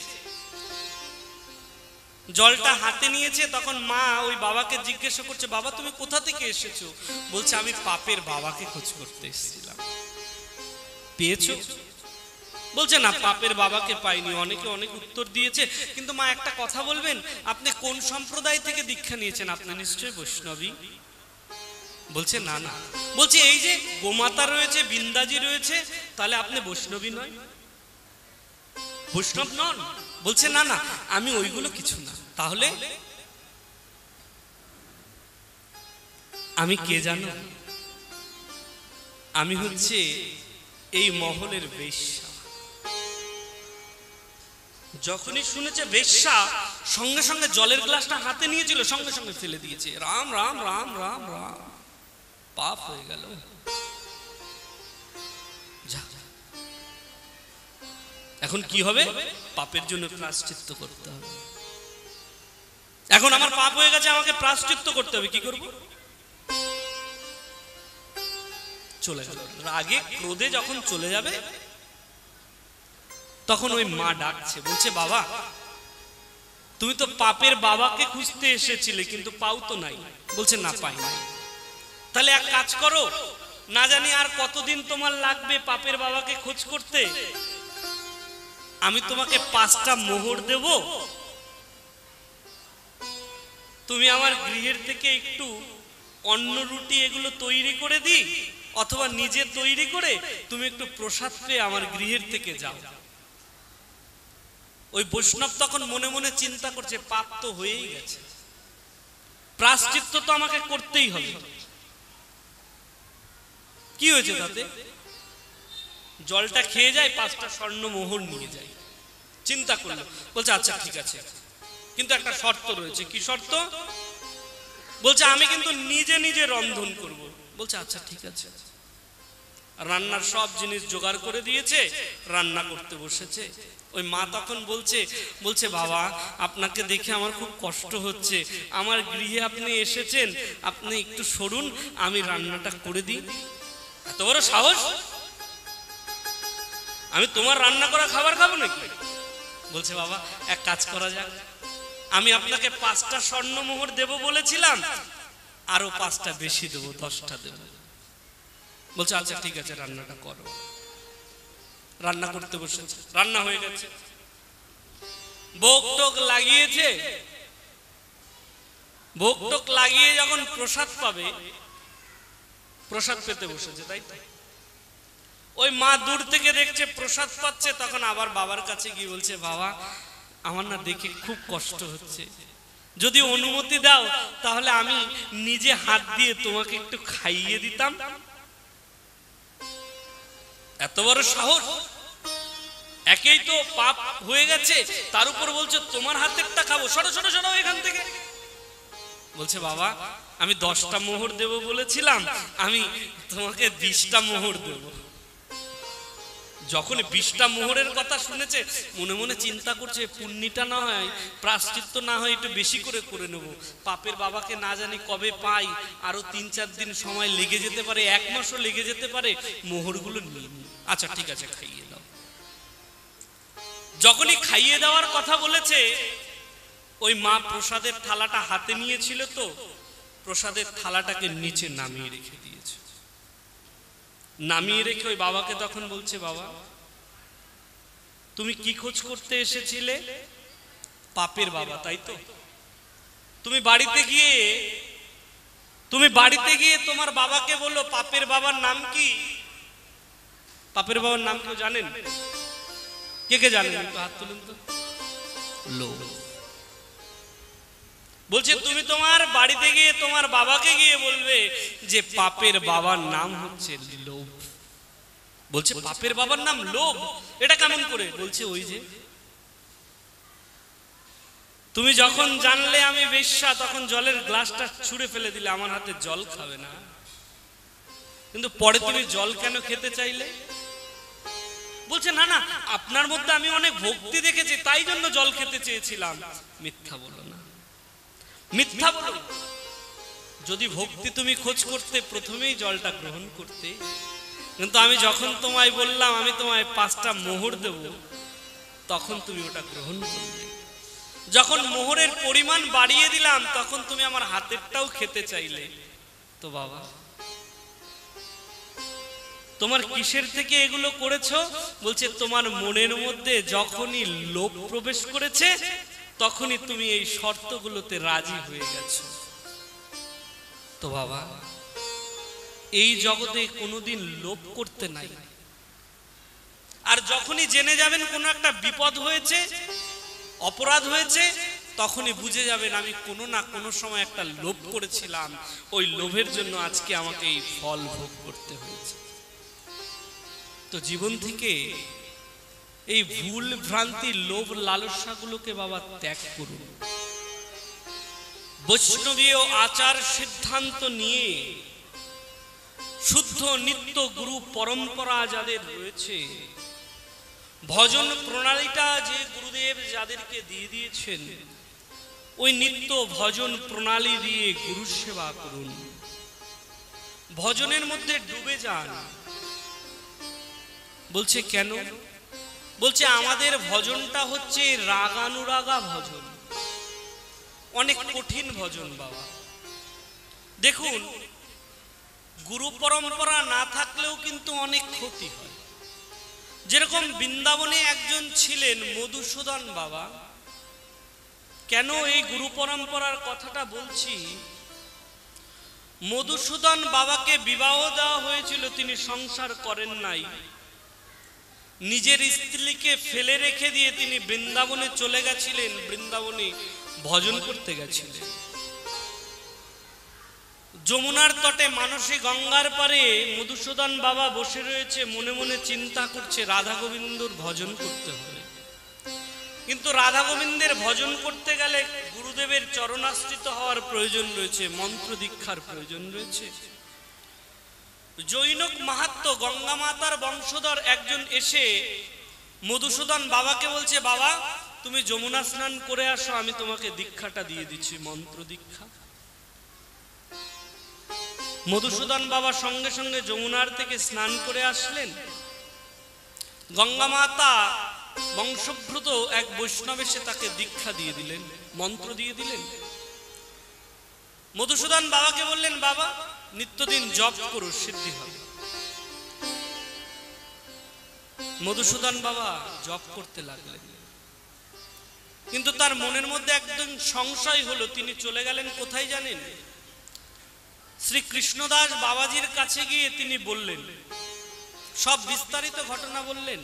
জলটা হাতে নিয়েছে। তখন মা ওই বাবাকে জিজ্ঞাসা করছে, বাবা তুমি কোথা থেকে এসেছো? বলছে আমি পাপের বাবাকে খোঁজ করতে এসেছিলাম। পেয়েছো? বলছে না, পাপের বাবাকে পাইনি। অনেকে অনেক উত্তর দিয়েছে, কিন্তু মা একটা কথা বলবেন, আপনি কোন সম্প্রদায় থেকে দীক্ষা নিয়েছেন? আপনি নিশ্চয়ই বৈষ্ণবী। বলছে না না। বলছে এই যে গোমাতা রয়েছে, বিন্দাজি রয়েছে, তাহলে আপনি বৈষ্ণবী নয়, বৈষ্ণব নন? বলছে না না, আমি ওইগুলো কিছু না। তাহলে আমি কে জানো? আমি হচ্ছে এই মহলের বেশ্যা। যখনই শুনেছে বেশ্যা, সঙ্গে সঙ্গে জলের গ্লাসটা হাতে নিয়েছিল, সঙ্গে সঙ্গে ফেলে দিয়েছে। রাম রাম রাম রাম রাম, পাপ হয়ে গেল। এখন কি হবে? পাপের জন্য প্রায়শ্চিত্ত করতে হবে। এখন আমার পাপ হয়ে গেছে, আমাকে প্রায়শ্চিত্ত করতে হবে। কি করব? চলে গেল। রাগে ক্রোধে যখন চলে যাবে, তখন ওই মা ডাকছে, বলছে বাবা তুমি তো পাপের বাবাকে খুঁজতে এসেছিলে, কিন্তু পাও তো নাই। বলছে না, পাই নাই। তাহলে এক কাজ করো, না জানি আর কতদিন তোমার লাগবে পাপের বাবাকে খোঁজ করতে, আমি তোমাকে পাঁচটা মোহর দেব, তুমি আমার গৃহের থেকে একটু অন্ন রুটি এগুলো তৈরি করে দিই, অথবা নিজে তৈরি করে তুমি একটু প্রসাদ পেয়ে আমার গৃহের থেকে যাও। ওই বৈষ্ণব তখন মনে মনে চিন্তা করছে, পাপ তো হয়েই গেছে, প্রায়শ্চিত্ত তো আমাকে করতেই হবে। কি হয়েছে তাতে? জলটা খেয়ে যায়, পাঁচটা স্বর্ণ মোহর নিয়ে যায়। চিন্তা করলো, বলছে আচ্ছা ঠিক আছে, কিন্তু একটা শর্ত রয়েছে। কি শর্ত? বলছে আমি কিন্তু নিজে নিজে রন্ধন করব। বলছে আচ্ছা ঠিক আছে। রান্নার সব জিনিস জোগাড় করে দিয়েছে, রান্না করতে বসেছে। ওই মা তখন বলছে বলছে বাবা আপনাকে দেখে আমার খুব কষ্ট হচ্ছে, আমার গৃহে আপনি এসেছেন, আপনি একটু সরুন, আমি রান্নাটা করে দিই। এত বড় সাহস? আমি তোমার রান্না করা খাবার খাবো নাকি? বলছে বাবা এক কাজ করা যাক, আমি আপনাকে পাঁচটা স্বর্ণ মোহর দেব বলেছিলাম, আরো পাঁচটা বেশি দেবো, দশটা দেব। বলছে আচ্ছা ঠিক আছে, রান্নাটা করো। রান্না করতে বসেছে, রান্না হয়ে গেছে, ভোগ টোক লাগিয়েছে। ভোগ টোক লাগিয়ে যখন প্রসাদ পাবে, প্রসাদ পেতে বসেছে, তাই তো? ওই মা দূর থেকে দেখছে প্রসাদ পাচ্ছে, তখন আবার বাবার কাছে গিয়ে বলছে বাবা আমার না দেখে খুব কষ্ট হচ্ছে, যদি অনুমতি দাও তাহলে আমি নিজে হাত দিয়ে তোমাকে একটু খাইয়ে দিতাম। এত বড় সাহস! একেই তো পাপ হয়ে গেছে, তার উপর বলছে তোমার হাতেরটা খাবো, সরো সরো সরো এখান থেকে। বলছে বাবা আমি দশটা মোহর দেব বলেছিলাম, আমি তোমাকে বিশটা মোহর দেব। যখন বিশটা মোহরের কথা শুনেছে, মনে মনে চিন্তা করছে পুণ্যিটা না হয়, প্রায়শ্চিত্ত না হয় একটু বেশি করে করে নেব। পাপের বাবাকে না জানি কবে পাই, আরো তিন চার দিন সময় লেগে যেতে পারে, এক মাসও লেগে যেতে পারে, মোহরগুলো নিয়ে নিই। আচ্ছা ঠিক আছে, খাইয়ে দাও। যখনই খাইয়ে দেওয়ার কথা বলেছে, ওই মা প্রসাদের থালাটা হাতে নিয়েছিল, তো প্রসাদের থালাটাকে নিচে নামিয়ে রেখে দিয়েছে। নামিয়ে রেখে ওই বাবাকে তখন বলছে বাবা তুমি কি খোঁজ করতে এসেছিলে? পাপের বাবা, তাই তো? তুমি বাড়িতে গিয়ে তুমি বাড়িতে গিয়ে তোমার বাবাকে বললো পাপের বাবার নাম কি? পাপের বাবার নাম কেউ জানেন? কে কে জানেন? একটু হাত তুলুন তো। লোভ। বলছে তুমি তোমার বাড়িতে গিয়ে তোমার বাবাকে গিয়ে বলবে যে পাপের বাবার নাম হচ্ছে লোভ। বলছে পাপের বাবার নাম লোভ, এটা কেমন করে? বলছে ওই যে তুমি যখন জানলে আমি বেশ্যা তখন জলের গ্লাসটা ছুঁড়ে ফেলে দিলে, আমার হাতে জল খাবে না, কিন্তু পরে তুমি জল কেন খেতে চাইলে? বলছে না না, আপনার মধ্যে আমি অনেক ভক্তি দেখেছি তাই জন্য জল খেতে চেয়েছিলাম। মিথ্যা বলো না, মিথ্যা বলো। যদি ভক্তি তুমি খোঁজ করতে প্রথমেই জলটা গ্রহণ করতে, কিন্তু আমি যখন তোমায় বললাম আমি তোমায় পাঁচটা মোহর দেব তখন তুমি ওটা গ্রহণ করলে। যখন মোহরের পরিমাণ বাড়িয়ে দিলাম তখন তুমি আমার হাতেরটাও খেতে চাইলে। তো বাবা তোমার কিসের থেকে এগুলো করেছো? বলছে তোমার মনের মধ্যে যখনই লোভ প্রবেশ করেছে তখনই তুমি এই শর্তগুলোতে রাজি হয়ে গেছো। তো বাবা এই জগতে কোনোদিন লোভ করতে নাই, আর যখনই জেনে যাবেন কোনো একটা বিপদ হয়েছে, অপরাধ হয়েছে, তখনই বুঝে যাবেন আমি কোনো না কোনো সময় একটা লোভ করেছিলাম, ওই লোভের জন্য আজকে আমাকে এই ফল ভোগ করতে হয়েছে। তো জীবন থেকে এই ভুল ভ্রান্তি লোভ লালসাগুলোকে বাবা ত্যাগ করুন। বৈষ্ণবীয় আচার সিদ্ধান্ত নিয়ে শুদ্ধ নিত্য গুরু পরম্পরা যাদের রয়েছে, ভজন প্রণালীটা যে গুরুদেব যাদেরকে দিয়ে দিয়েছেন, ওই নিত্য ভজন প্রণালী দিয়ে গুরু সেবা করুন, ভজনের মধ্যে ডুবে যান। বলছে কেন? বলছে আমাদের ভজনটা হচ্ছে রাগানুরাগা ভজন, অনেক কঠিন ভজন বাবা। দেখুন গুরু পরম্পরা না থাকলেও কিন্তু অনেক ক্ষতি হয়। যেরকম বৃন্দাবনে একজন ছিলেন মধুসূদন বাবা। কেন এই গুরু পরম্পরার কথাটা বলছি? মধুসূদন বাবাকে বিবাহ দেওয়া হয়েছিল, তিনি সংসার করেন নাই, নিজের স্ত্রীকে ফেলে রেখে দিয়ে তিনি বৃন্দাবনে চলে গেছিলেন, বৃন্দাবনে ভজন করতে গেছিলেন। যমুনার তটে মানসী গঙ্গার পারে মধুসূদন বাবা বসে রয়েছে, মনে মনে চিন্তা করছে রাধা গোবিন্দর ভজন করতে হবে। কিন্তু রাধা গোবিন্দের ভজন করতে গেলে গুরুদেবের চরণাশ্রিত হওয়ার প্রয়োজন রয়েছে, মন্ত্র দীক্ষার প্রয়োজন রয়েছে। জৈনক মাহাত্ম্য গঙ্গা মাতার বংশধর একজন এসে মধুসূদন বাবাকে বলছে, বাবা তুমি যমুনা স্নান করে আসো, আমি তোমাকে দীক্ষাটা দিয়ে দিচ্ছি, মন্ত্র দীক্ষা। মধুসূদন বাবা সঙ্গে সঙ্গে যমুনার থেকে স্নান করে আসলেন। গঙ্গা মাতা বংশভূত এক বৈষ্ণব এসে তাকে দীক্ষা দিয়ে দিলেন, মন্ত্র দিয়ে দিলেন। মধুসূদন বাবাকে বললেন, বাবা নিত্যদিন জপ করো, সিদ্ধি হবে। মধুসূদন বাবা জপ করতে লাগলেন, কিন্তু তার মনের মধ্যে একদম সংশয় হলো। তিনি চলে গেলেন কোথায় জানেন? শ্রী কৃষ্ণদাস বাবাজির কাছে গিয়ে তিনি বললেন, সব বিস্তারিত ঘটনা বললেন।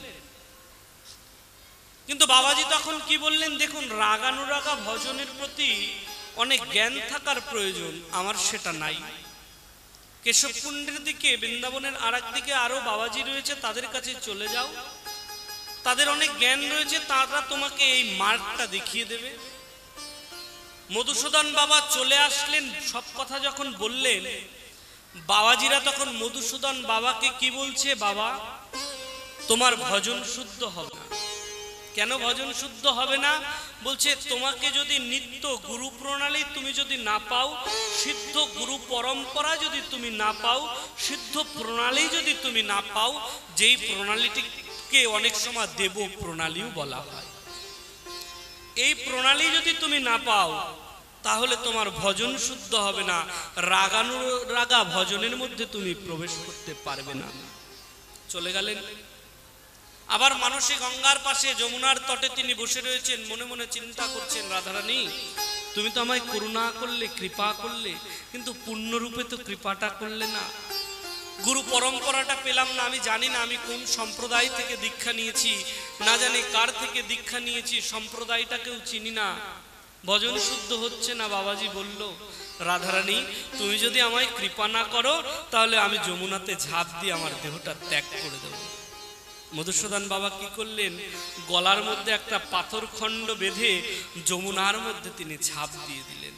কিন্তু বাবাজি তখন কি বললেন? দেখুন রাগানুরাগা ভজনের প্রতি অনেক জ্ঞান থাকার প্রয়োজন, আমার সেটা নাই। কেশবকুণ্ডের দিকে, বৃন্দাবনের আর দিকে আরো বাবাজি রয়েছে, তাদের কাছে চলে যাও, তাদের অনেক জ্ঞান রয়েছে, তারা তোমাকে এই মার্গটা দেখিয়ে দেবে। মধুসূদন বাবা চলে আসলেন, সব কথা যখন বললেন, বাবাজিরা তখন মধুসূদন বাবাকে কি বলছে? বাবা তোমার ভজন শুদ্ধ হবে না। কেন ভজন শুদ্ধ হবে না? বলছে তোমাকে যদি নিত্য গুরু প্রণালী তুমি যদি না পাও, সিদ্ধ গুরু পরম্পরা যদি তুমি না পাও, সিদ্ধ প্রণালী যদি তুমি না পাও, যেই প্রণালীটিকে অনেক সময় দেব প্রণালীও বলা হয়, এই প্রণালী যদি তুমি না পাও তাহলে তোমার ভজন শুদ্ধ হবে না, রাগানুরাগা ভজনের মধ্যে তুমি প্রবেশ করতে পারবে না। চলে গেলেন। আবার মানসী গঙ্গার পাশে যমুনার তটে তিনি বসে রয়েছেন, মনে মনে চিন্তা করছেন, রাধারানী তুমি তো আমায় করুণা করলে, কৃপা করলে, কিন্তু পূর্ণরূপে তো কৃপাটা করলে না। গুরু পরম্পরাটা পেলাম না, আমি জানি না আমি কোন সম্প্রদায় থেকে দীক্ষা নিয়েছি, না জানি কার থেকে দীক্ষা নিয়েছি, সম্প্রদায়টাকেও চিনি না। ভজন শুদ্ধ হচ্ছে না। বাবাজি বলল, রাধারানী তুমি যদি আমায় কৃপা না করো তাহলে আমি যমুনাতে ঝাঁপ দিয়ে আমার দেহটা ত্যাগ করে দেব। মধুসূদন বাবা কি করলেন, গলার মধ্যে একটা পাথর খণ্ড বেঁধে যমুনার মধ্যে তিনি ঝাঁপ দিয়ে দিলেন।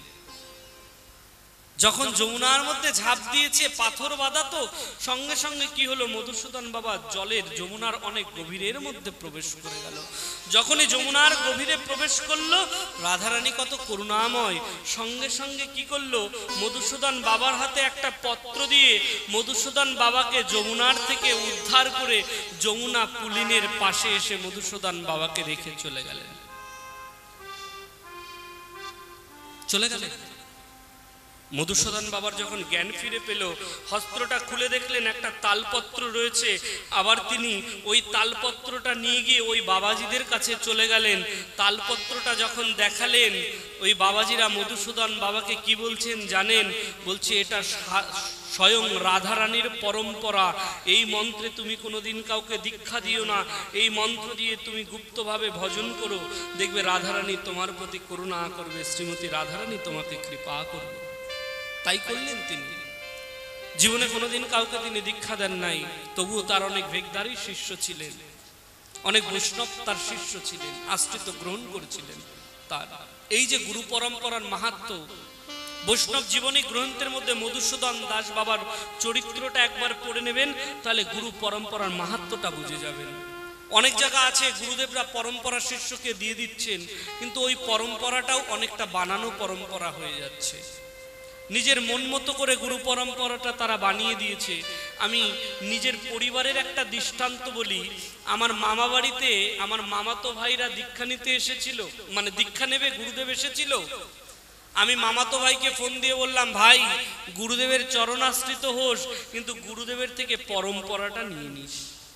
যখন যমুনার মধ্যে ঝাঁপ দিয়েছে, পাথর বাঁধা তো, সঙ্গে সঙ্গে কি হলো, মধুসূদন বাবা জলের যমুনার অনেক গভীরের মধ্যে প্রবেশ করে গেল। যখনই যমুনার গভীরে প্রবেশ করলো, রাধারানী কত করুণাময়, সঙ্গে সঙ্গে কি করলো, মধুসূদন বাবার হাতে একটা পত্র দিয়ে মধুসূদন বাবাকে যমুনার থেকে উদ্ধার করে যমুনা পুলিনের পাশে এসে মধুসূদন বাবাকে রেখে চলে গেলেন। চলে গেলেন মধুসূদন বাবার যখন জ্ঞান ফিরে পেল, হস্ত্রটা খুলে দেখলেন একটা তালপত্র রয়েছে। আবার তিনি ওই তালপত্রটা নিয়ে গিয়ে ওই বাবাজিদের কাছে চলে গেলেন। তালপত্রটা যখন দেখালেন, ওই বাবাজিরা মধুসূদন বাবাকে কি বলছেন জানেন? বলছে, এটা স্বয়ং রাধারানীর পরম্পরা। এই মন্ত্রে তুমি কোনোদিন কাউকে দীক্ষা দিও না, এই মন্ত্র দিয়ে তুমি গুপ্তভাবে ভজন করো, দেখবে রাধারানী তোমার প্রতি করুণা করবে, শ্রীমতী রাধারানী তোমাকে কৃপা করবে। তাই করলেন তিনি। জীবনে কোনোদিন কাউকে তিনি দীক্ষা দেন নাই, তবুও তার অনেক ভেগদারি শিষ্য ছিলেন, অনেক বৈষ্ণব তার শিষ্য ছিলেন, আশ্রিত গ্রহণ করেছিলেন তার। এই যে গুরু পরম্পরার মাহাত্ম্য, বৈষ্ণব জীবনী গ্রন্থের মধ্যে মধুসূদন দাস বাবার চরিত্রটা একবার পড়ে নেবেন, তাহলে গুরু পরম্পরার মাহাত্ম্যটা বুঝে যাবেন। অনেক জায়গা আছে গুরুদেবরা পরম্পরা শিষ্যকে দিয়ে দিচ্ছেন, কিন্তু ওই পরম্পরাটাও অনেকটা বানানো পরম্পরা হয়ে যাচ্ছে। নিজের মন মতো করে গুরু পরম্পরাটা তারা বানিয়ে দিয়েছে। আমি নিজের পরিবারের একটা দৃষ্টান্ত বলি। আমার মামা বাড়িতে আমার মামাতো ভাইরা দীক্ষা নিতে এসেছিল, মানে দীক্ষা নেবে গুরুদেব এসেছিল। আমি মামাতো ভাইকে ফোন দিয়ে বললাম, ভাই গুরুদেবের চরণাশ্রিত হোস, কিন্তু গুরুদেবের থেকে পরম্পরাটা নিয়ে নিস।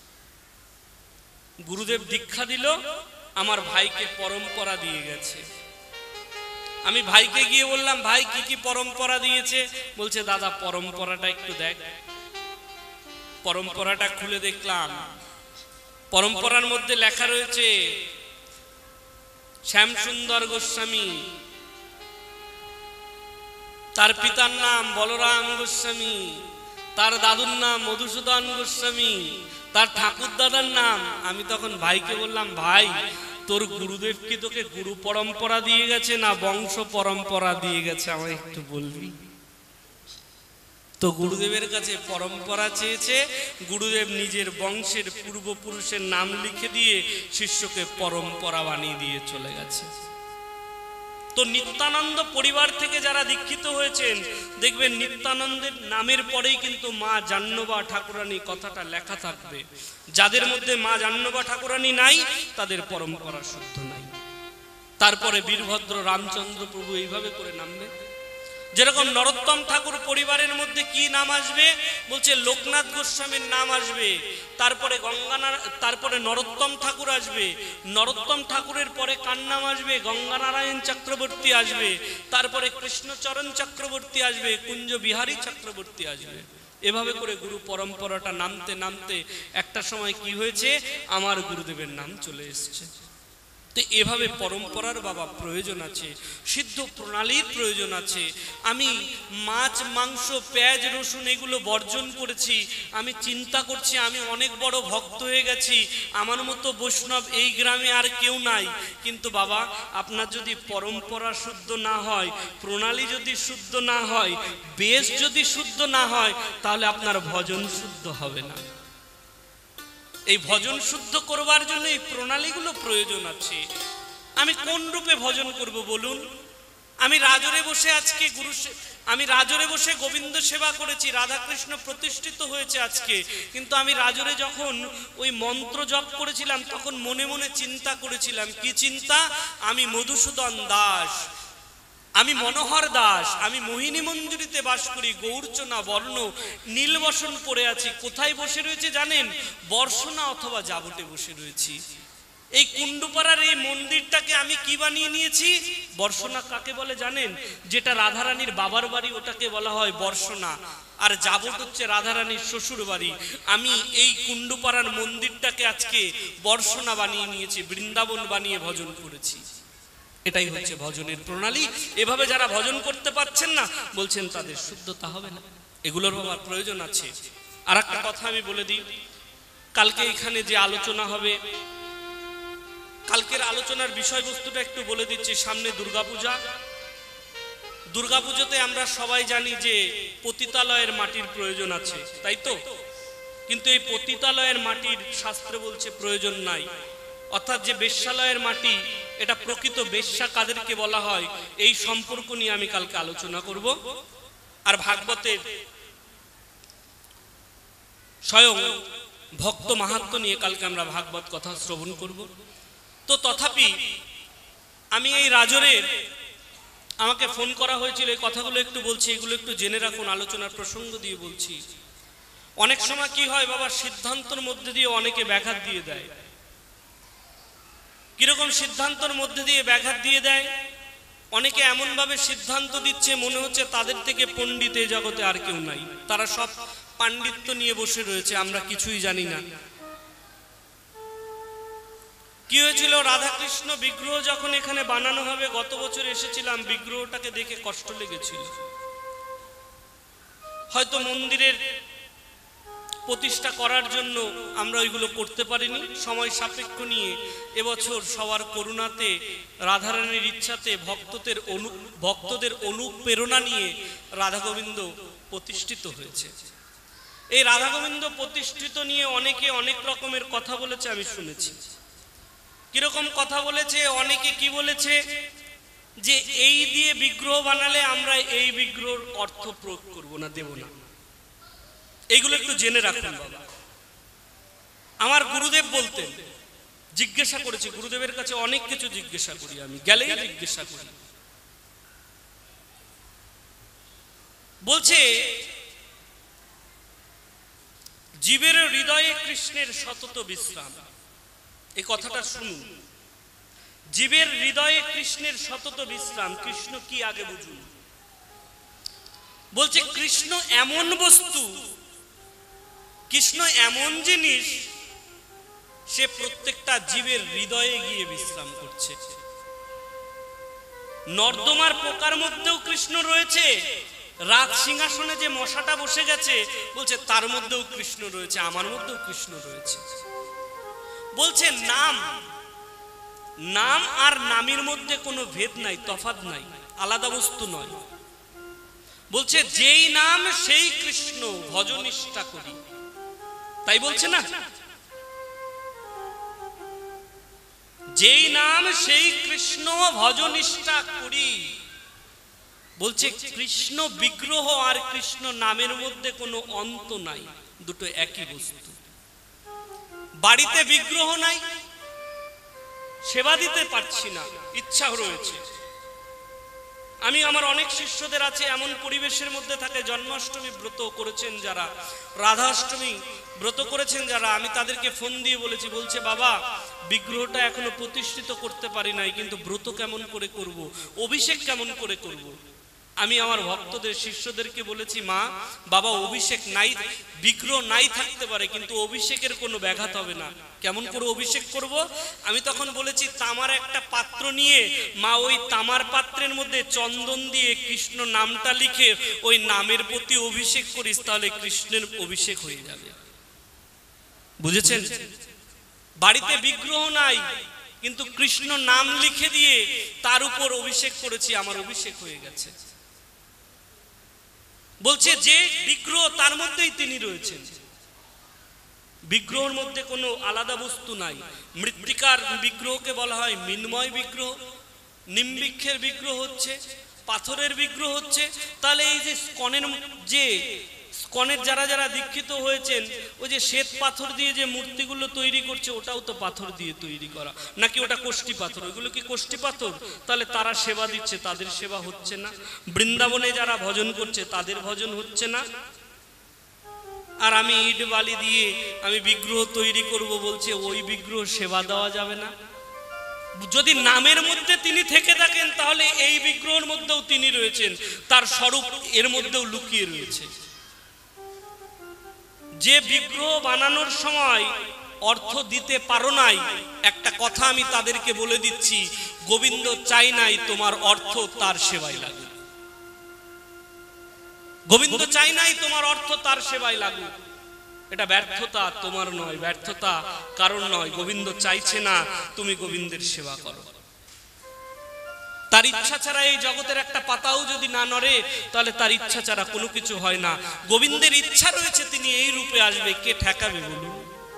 গুরুদেব দীক্ষা দিল, আমার ভাইকে পরম্পরা দিয়ে গেছে। আমি ভাইকে গিয়ে বললাম, ভাই কি কি পরম্পরা দিয়েছে? বলছে, দাদা পরম্পরাটা একটু দেখ। পরম্পরাটা খুলে দেখলাম, পরম্পরার মধ্যে লেখা রয়েছে শ্যামসুন্দর গোস্বামী, তার পিতার নাম বলরাম গোস্বামী, তার দাদুর নাম মধুসূদন গোস্বামী, তার ঠাকুর দাদার নাম। আমি তখন ভাইকে বললাম, ভাই তোর গুরুদেব কি তোকে গুরু পরম্পরা দিয়ে গেছে না বংশ পরম্পরা দিয়ে গেছে, আমায় একটু বলবি? তো গুরুদেবের কাছে পরম্পরা চেয়েছে, গুরুদেব নিজের বংশের পূর্বপুরুষের নাম লিখে দিয়ে শিষ্যকে পরম্পরা বানিয়ে দিয়ে চলে গেছে। তো নিত্যানন্দ পরিবার থেকে যারা দীক্ষিত হয়েছেন, দেখবেন নিত্যানন্দের নামের পরেই কিন্তু মা জাহ্নবা ঠাকুরানী কথাটা লেখা থাকবে। যাদের মধ্যে মা জাহ্নবা ঠাকুরানী নাই, তাদের পরম্পরা শুদ্ধ নাই। তারপরে বীরভদ্র রামচন্দ্র প্রভু এইভাবে করে নামবে। যেরকম নরোত্তম ঠাকুর পরিবারের মধ্যে কি নাম আসবে? বলছে লোকনাথ গোস্বামীর নাম আসবে, তারপরে গঙ্গানার তারপরে নরোত্তম ঠাকুর আসবে, নরোত্তম ঠাকুরের পরে কার নাম আসবে? গঙ্গানারায়ণ চক্রবর্তী আসবে, তারপরে কৃষ্ণচরণ চক্রবর্তী আসবে, কুঞ্জ বিহারী চক্রবর্তী আসবে। এভাবে করে গুরু পরম্পরাটা নামতে নামতে একটা সময় কি হয়েছে, আমার গুরুদেবের নাম চলে এসছে। তো এভাবে পরম্পরার বাবা প্রয়োজন আছে, সিদ্ধ প্রণালীর প্রয়োজন আছে। আমি মাছ মাংস পেঁয়াজ রসুন এগুলো বর্জন করেছি, আমি চিন্তা করছি আমি অনেক বড় ভক্ত হয়ে গেছি, আমার মতো বৈষ্ণব এই গ্রামে আর কেউ নাই। কিন্তু বাবা, আপনার যদি পরম্পরা শুদ্ধ না হয়, প্রণালী যদি শুদ্ধ না হয়, বেশ যদি শুদ্ধ না হয়, তাহলে আপনার ভজন শুদ্ধ হবে না। এই ভজন শুদ্ধ করবার জন্য এই প্রণালীগুলো প্রয়োজন আছে। আমি কোন রূপে ভজন করব বলুন? আমি রাজরে বসে আজকে গুরু আমি রাজরে বসে গোবিন্দ সেবা করেছি, রাধাকৃষ্ণ প্রতিষ্ঠিত হয়েছে আজকে, কিন্তু আমি রাজরে যখন ওই মন্ত্র জপ করেছিলাম তখন মনে মনে চিন্তা করেছিলাম। কি চিন্তা? আমি মধুসূদন দাস, আমি মনোহর দাস, আমি মোহিনী মঞ্জুরিতে বাস করি, গৌরচনা বর্ণ নীলবসন পরে আছি। কোথায় বসে রয়েছে জানেন? বর্ষনা অথবা জাবটে বসে রয়েছি। এই কুণ্ডুপাড়ার এই মন্দিরটাকে আমি কি বানিয়ে নিয়েছি? বর্ষনা কাকে বলে জানেন? যেটা রাধারানীর বাবার বাড়ি, ওটাকে বলা হয় বর্ষনা, আর জাবট হচ্ছে রাধারানীর শ্বশুর বাড়ি। আমি এই কুণ্ডুপাড়ার মন্দিরটাকে আজকে বর্ষনা বানিয়ে নিয়েছি, বৃন্দাবন বানিয়ে ভজন করেছি। এটাই হচ্ছে ভজনের প্রণালী। এভাবে যারা ভজন করতে পারছেন না, বলছেন তাদের শুদ্ধতা হবে না, এগুলোর আমার প্রয়োজন আছে। আর একটা কথা আমি বলে দিই, কালকে এখানে যে আলোচনা হবে, কালকের আলোচনার বিষয়বস্তুটা একটু বলে দিচ্ছি। সামনে দুর্গাপূজা, দুর্গাপুজোতে আমরা সবাই জানি যে পতিতালয়ের মাটির প্রয়োজন আছে, তাই তো? কিন্তু এই পতিতালয়ের মাটির শাস্ত্রে বলছে প্রয়োজন নাই। অর্থাৎ যে বেশ্যালয়ের মাটি, এটা প্রকৃত বেশ্যা কাদেরকে বলা হয়, এই সম্পর্ক নিয়ে আমি কালকে আলোচনা করব। আর ভাগবতের স্বয়ং ভক্ত মাহাত্ম্য নিয়ে কালকে আমরা ভাগবত কথা শ্রবণ করব। তো তথাপি আমি এই রাজরের আমাকে ফোন করা হয়েছিল, এই কথাগুলো একটু বলছি, এগুলো একটু জেনে রাখুন, আলোচনার প্রসঙ্গ দিয়ে বলছি। অনেক সময় কি হয় বাবা, সিদ্ধান্তের মধ্যে দিয়ে অনেকে ব্যাঘাত দিয়ে দেয়। কিরকম সিদ্ধান্তের মধ্যে দিয়ে ব্যাঘাত দিয়ে দেয়? অনেকে এমন ভাবে সিদ্ধান্ত দিচ্ছে মনে হচ্ছে তাদের থেকে পণ্ডিত এই জগতে আর কেউ নাই, তারা সব পাণ্ডিত্য নিয়ে বসে রয়েছে, আমরা কিছুই জানি না। কি হয়েছিল, রাধাকৃষ্ণ বিগ্রহ যখন এখানে বানানো হবে, গত বছর এসেছিলাম, বিগ্রহটাকে দেখে কষ্ট লেগেছিল। হয়তো মন্দিরের প্রতিষ্ঠা করার জন্য আমরা ওইগুলো করতে পারিনি, সময় সাপেক্ষ নিয়ে এবছর সবার করুণাতে, রাধারানীর ইচ্ছাতে, ভক্তদের অনু ভক্তদের অনুপ্রেরণা নিয়ে রাধা গোবিন্দ প্রতিষ্ঠিত হয়েছে। এই রাধা গোবিন্দ প্রতিষ্ঠিত নিয়ে অনেকে অনেক রকমের কথা বলেছে, আমি শুনেছি। কিরকম কথা বলেছে? অনেকে কি বলেছে যে এই দিয়ে বিগ্রহ বানালে আমরা এই বিগ্রহের অর্থ প্রয়োগ করব না, দেব না। এইগুলো একটু জেনে রাখুন বাবা। আমার গুরুদেব বলতেন, জিজ্ঞাসা করেছি গুরুদেবের কাছে, অনেক কিছু জিজ্ঞাসা করি, আমি গেলেই জিজ্ঞাসা করি। বলছে জীবের হৃদয়ে কৃষ্ণের সতত বিশ্রাম। এই কথাটা শুনুন, জীবের হৃদয়ে কৃষ্ণের সতত বিশ্রাম। কৃষ্ণ কি আগে বুঝুন। বলছে কৃষ্ণ এমন বস্তু, কৃষ্ণ এমন জিনিস, সে প্রত্যেকটা জীবের হৃদয়ে গিয়ে বিশ্রাম করছে। নর্দমার পোকার মধ্যেও কৃষ্ণ রয়েছে, রাজ সিংহাসনে যে মশাটা বসে গেছে, বলছে তার মধ্যেও কৃষ্ণ রয়েছে, আমার মধ্যেও কৃষ্ণ রয়েছে। বলছে নাম, নাম আর নামের মধ্যে কোনো ভেদ নাই, তফাৎ নাই, আলাদা বস্তু নয়। বলছে যেই নাম সেই কৃষ্ণ, ভজনিষ্ঠা করি, তাই বলছে না? যেই নাম সেই কৃষ্ণ, ভজনিষ্ঠা করি। বলছে কৃষ্ণ বিগ্রহ আর কৃষ্ণ নামের মধ্যে কোনো অন্ত নাই, দুটো একই বস্তু। বাড়িতে বিগ্রহ নাই, সেবা দিতে পারছি না, ইচ্ছা রয়েছে। আমি আমার অনেক শিষ্যদের আছে এমন পরিবেশের মধ্যে থাকে, জন্মাষ্টমী ব্রত করেছেন যারা, রাধাষ্টমী ব্রত করেছেন যারা, আমি তাদেরকে ফোন দিয়ে বলেছি, বলছে বাবা বিগ্রহটা এখনো প্রতিষ্ঠিত করতে পারি নাই, কিন্তু ব্রত কেমন করে করব, অভিষেক কেমন করে করব। আমি আমার ভক্তদের শিষ্যদেরকে বলেছি, মা বাবা অভিষেক নাই, বিগ্রহ নাই থাকতে পারে, কিন্তু অভিষেকের কোনো ব্যাঘাত হবে না। কেমন করে অভিষেক করব? আমি তখন বলেছি তামার একটা পাত্র নিয়ে মা ওই তামার পাত্রের মধ্যে চন্দন দিয়ে কৃষ্ণ নামটা লিখে ওই নামের প্রতি অভিষেক করিস, তাহলে কৃষ্ণের অভিষেক হয়ে যাবে। বুঝেছেন? বাড়িতে বিগ্রহ নাই, কিন্তু কৃষ্ণ নাম লিখে দিয়ে তার উপর অভিষেক করেছি, আমার অভিষেক হয়ে গেছে। বলছে যে বিগ্রহ তার মধ্যেই তিনি রয়েছেন, বিগ্রহের মধ্যে কোনো আলাদা বস্তু নাই। মৃত্তিকার বিগ্রহকে বলা হয় মৃন্ময় বিগ্রহ, নিম্বৃক্ষের বিগ্রহ হচ্ছে, পাথরের বিগ্রহ হচ্ছে। তাহলে এই যে স্কনের যে স্কনের যারা যারা দীক্ষিত হয়েছেন, ওই যে শ্বেত পাথর দিয়ে যে মূর্তিগুলো তৈরি করছে, ওটাও তো পাথর দিয়ে তৈরি করা, নাকি ওটা কোষ্ঠী পাথর? ওইগুলো কি কোষ্ঠী পাথর? তাহলে তারা সেবা দিচ্ছে, তাদের সেবা হচ্ছে না। বৃন্দাবনে যারা ভজন করছে তাদের ভজন হচ্ছে না। আর আমি ইট বালি দিয়ে আমি বিগ্রহ তৈরি করব, বলছে ওই বিগ্রহ সেবা দেওয়া যাবে না। যদি নামের মধ্যে তিনি থেকে থাকেন, তাহলে এই বিগ্রহের মধ্যেও তিনি রয়েছেন, তার স্বরূপ এর মধ্যেও লুকিয়ে রয়েছে। যে বিগ্রহ বানানোর সময় অর্থ দিতে পারো নাই, একটা কথা আমি তাদেরকে বলে দিচ্ছি, গোবিন্দ চাই নাই তোমার অর্থ তার সেবায় লাগুক। গোবিন্দ চাই নাই তোমার অর্থ তার সেবায় লাগুক। এটা ব্যর্থতা তোমার নয়, ব্যর্থতা কারণ নয়। গোবিন্দ চাইছে না তুমি গোবিন্দের সেবা করো। তার ইচ্ছা ছাড়া এই জগতের একটা পাতাও যদি না নড়ে, তাহলে তার ইচ্ছা ছাড়া কোনো কিছু হয় না। গোবিন্দের ইচ্ছা রয়েছে তিনি এই রূপে আসবে, কে ঠেকাবে বলুন?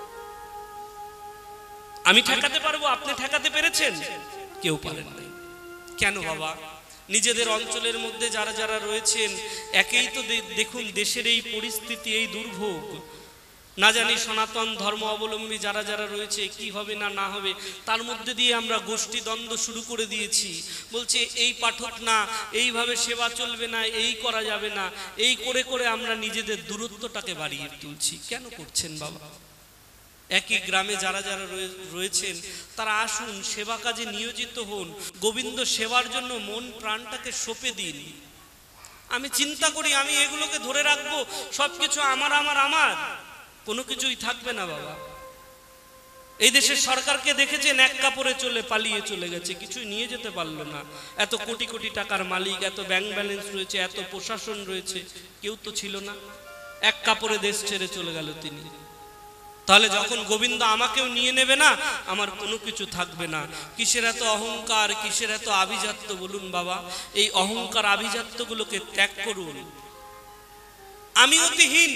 আমি ঠেকাতে পারবো? আপনি ঠেকাতে পেরেছেন? কেউ পারেন না। কেন বাবা? নিজেদের অঞ্চলের মধ্যে যারা যারা রয়েছেন, একেই তো দেখুন দেশের এই পরিস্থিতি, এই দুর্ভোগ, না জানি সনাতন ধর্ম অবলম্বী যারা যারা রয়েছে কি হবে না না হবে, তার মধ্যে দিয়ে আমরা গোষ্ঠী দ্বন্দ্ব শুরু করে দিয়েছি। বলছে এই পাঠক না, এইভাবে সেবা চলবে না, এই করা যাবে না, এই করে করে আমরা নিজেদের দূরত্বটাকে বাড়িয়ে তুলছি। কেন করছেন বাবা? একই গ্রামে যারা যারা রয়েছেন তারা আসুন, সেবা কাজে নিয়োজিত হন, গোবিন্দ সেবার জন্য মন প্রাণটাকে সঁপে দিন। আমি চিন্তা করি আমি এগুলোকে ধরে রাখবো, সবকিছু আমার আমার আমার, কোনো কিছুই থাকবে না বাবা। এই দেশের সরকারকে দেখেছেন, এক কাপড়ে চলে পালিয়ে চলে গেছে, কিছুই নিয়ে যেতে পারলো না। এত কোটি কোটি টাকার মালিক, এত ব্যাংক ব্যালেন্স রয়েছে, এত প্রশাসন রয়েছে, কেউ তো ছিল না, এক কাপড়ে দেশ ছেড়ে চলে গেল তিনি। তাহলে যখন গোবিন্দ আমাকেও নিয়ে নেবে না, আমার কোনো কিছু থাকবে না। কিসের এত অহংকার, কিসের এত আভিজাত্য বলুন বাবা? এই অহংকার আভিজাত্যগুলোকে ত্যাগ করুন। আমি অতিহীন,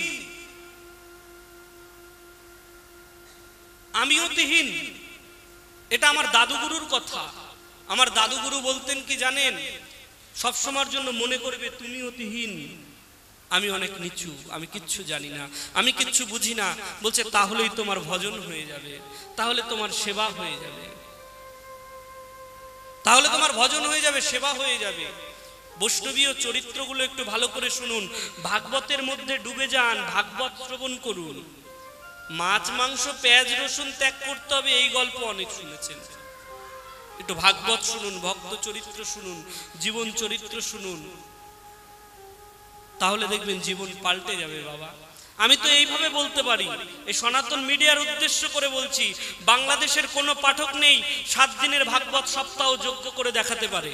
আমি অতিহীন, এটা আমার দাদুগুরুর কথা। আমার দাদুগুরু বলতেন কি জানেন? সবসময়ের জন্য মনে করবে তুমি অতিহীন, আমি অনেক নিচু, আমি কিচ্ছু জানি না, আমি কিচ্ছু বুঝি না। বলছে তাহলেই তোমার ভজন হয়ে যাবে, তাহলে তোমার সেবা হয়ে যাবে, তাহলে তোমার ভজন হয়ে যাবে, সেবা হয়ে যাবে। বৈষ্ণবীয় চরিত্রগুলো একটু ভালো করে শুনুন, ভাগবতের মধ্যে ডুবে যান, ভাগবত শ্রবণ করুন। মাছ মাংস পেঁয়াজ রসুন ত্যাগ করতে হবে, এই গল্প অনেক শুনেছেন। একটু ভাগবত শুনুন, ভক্ত চরিত্র শুনুন, জীবন চরিত্র শুনুন, তাহলে দেখবেন জীবন পাল্টে যাবে বাবা। আমি তো এইভাবে বলতে পারি, এই সনাতন মিডিয়ার উদ্দেশ্য করে বলছি, বাংলাদেশের কোনো পাঠক নেই সাত দিনের ভাগবত সপ্তাহ যজ্ঞ করে দেখাতে পারে।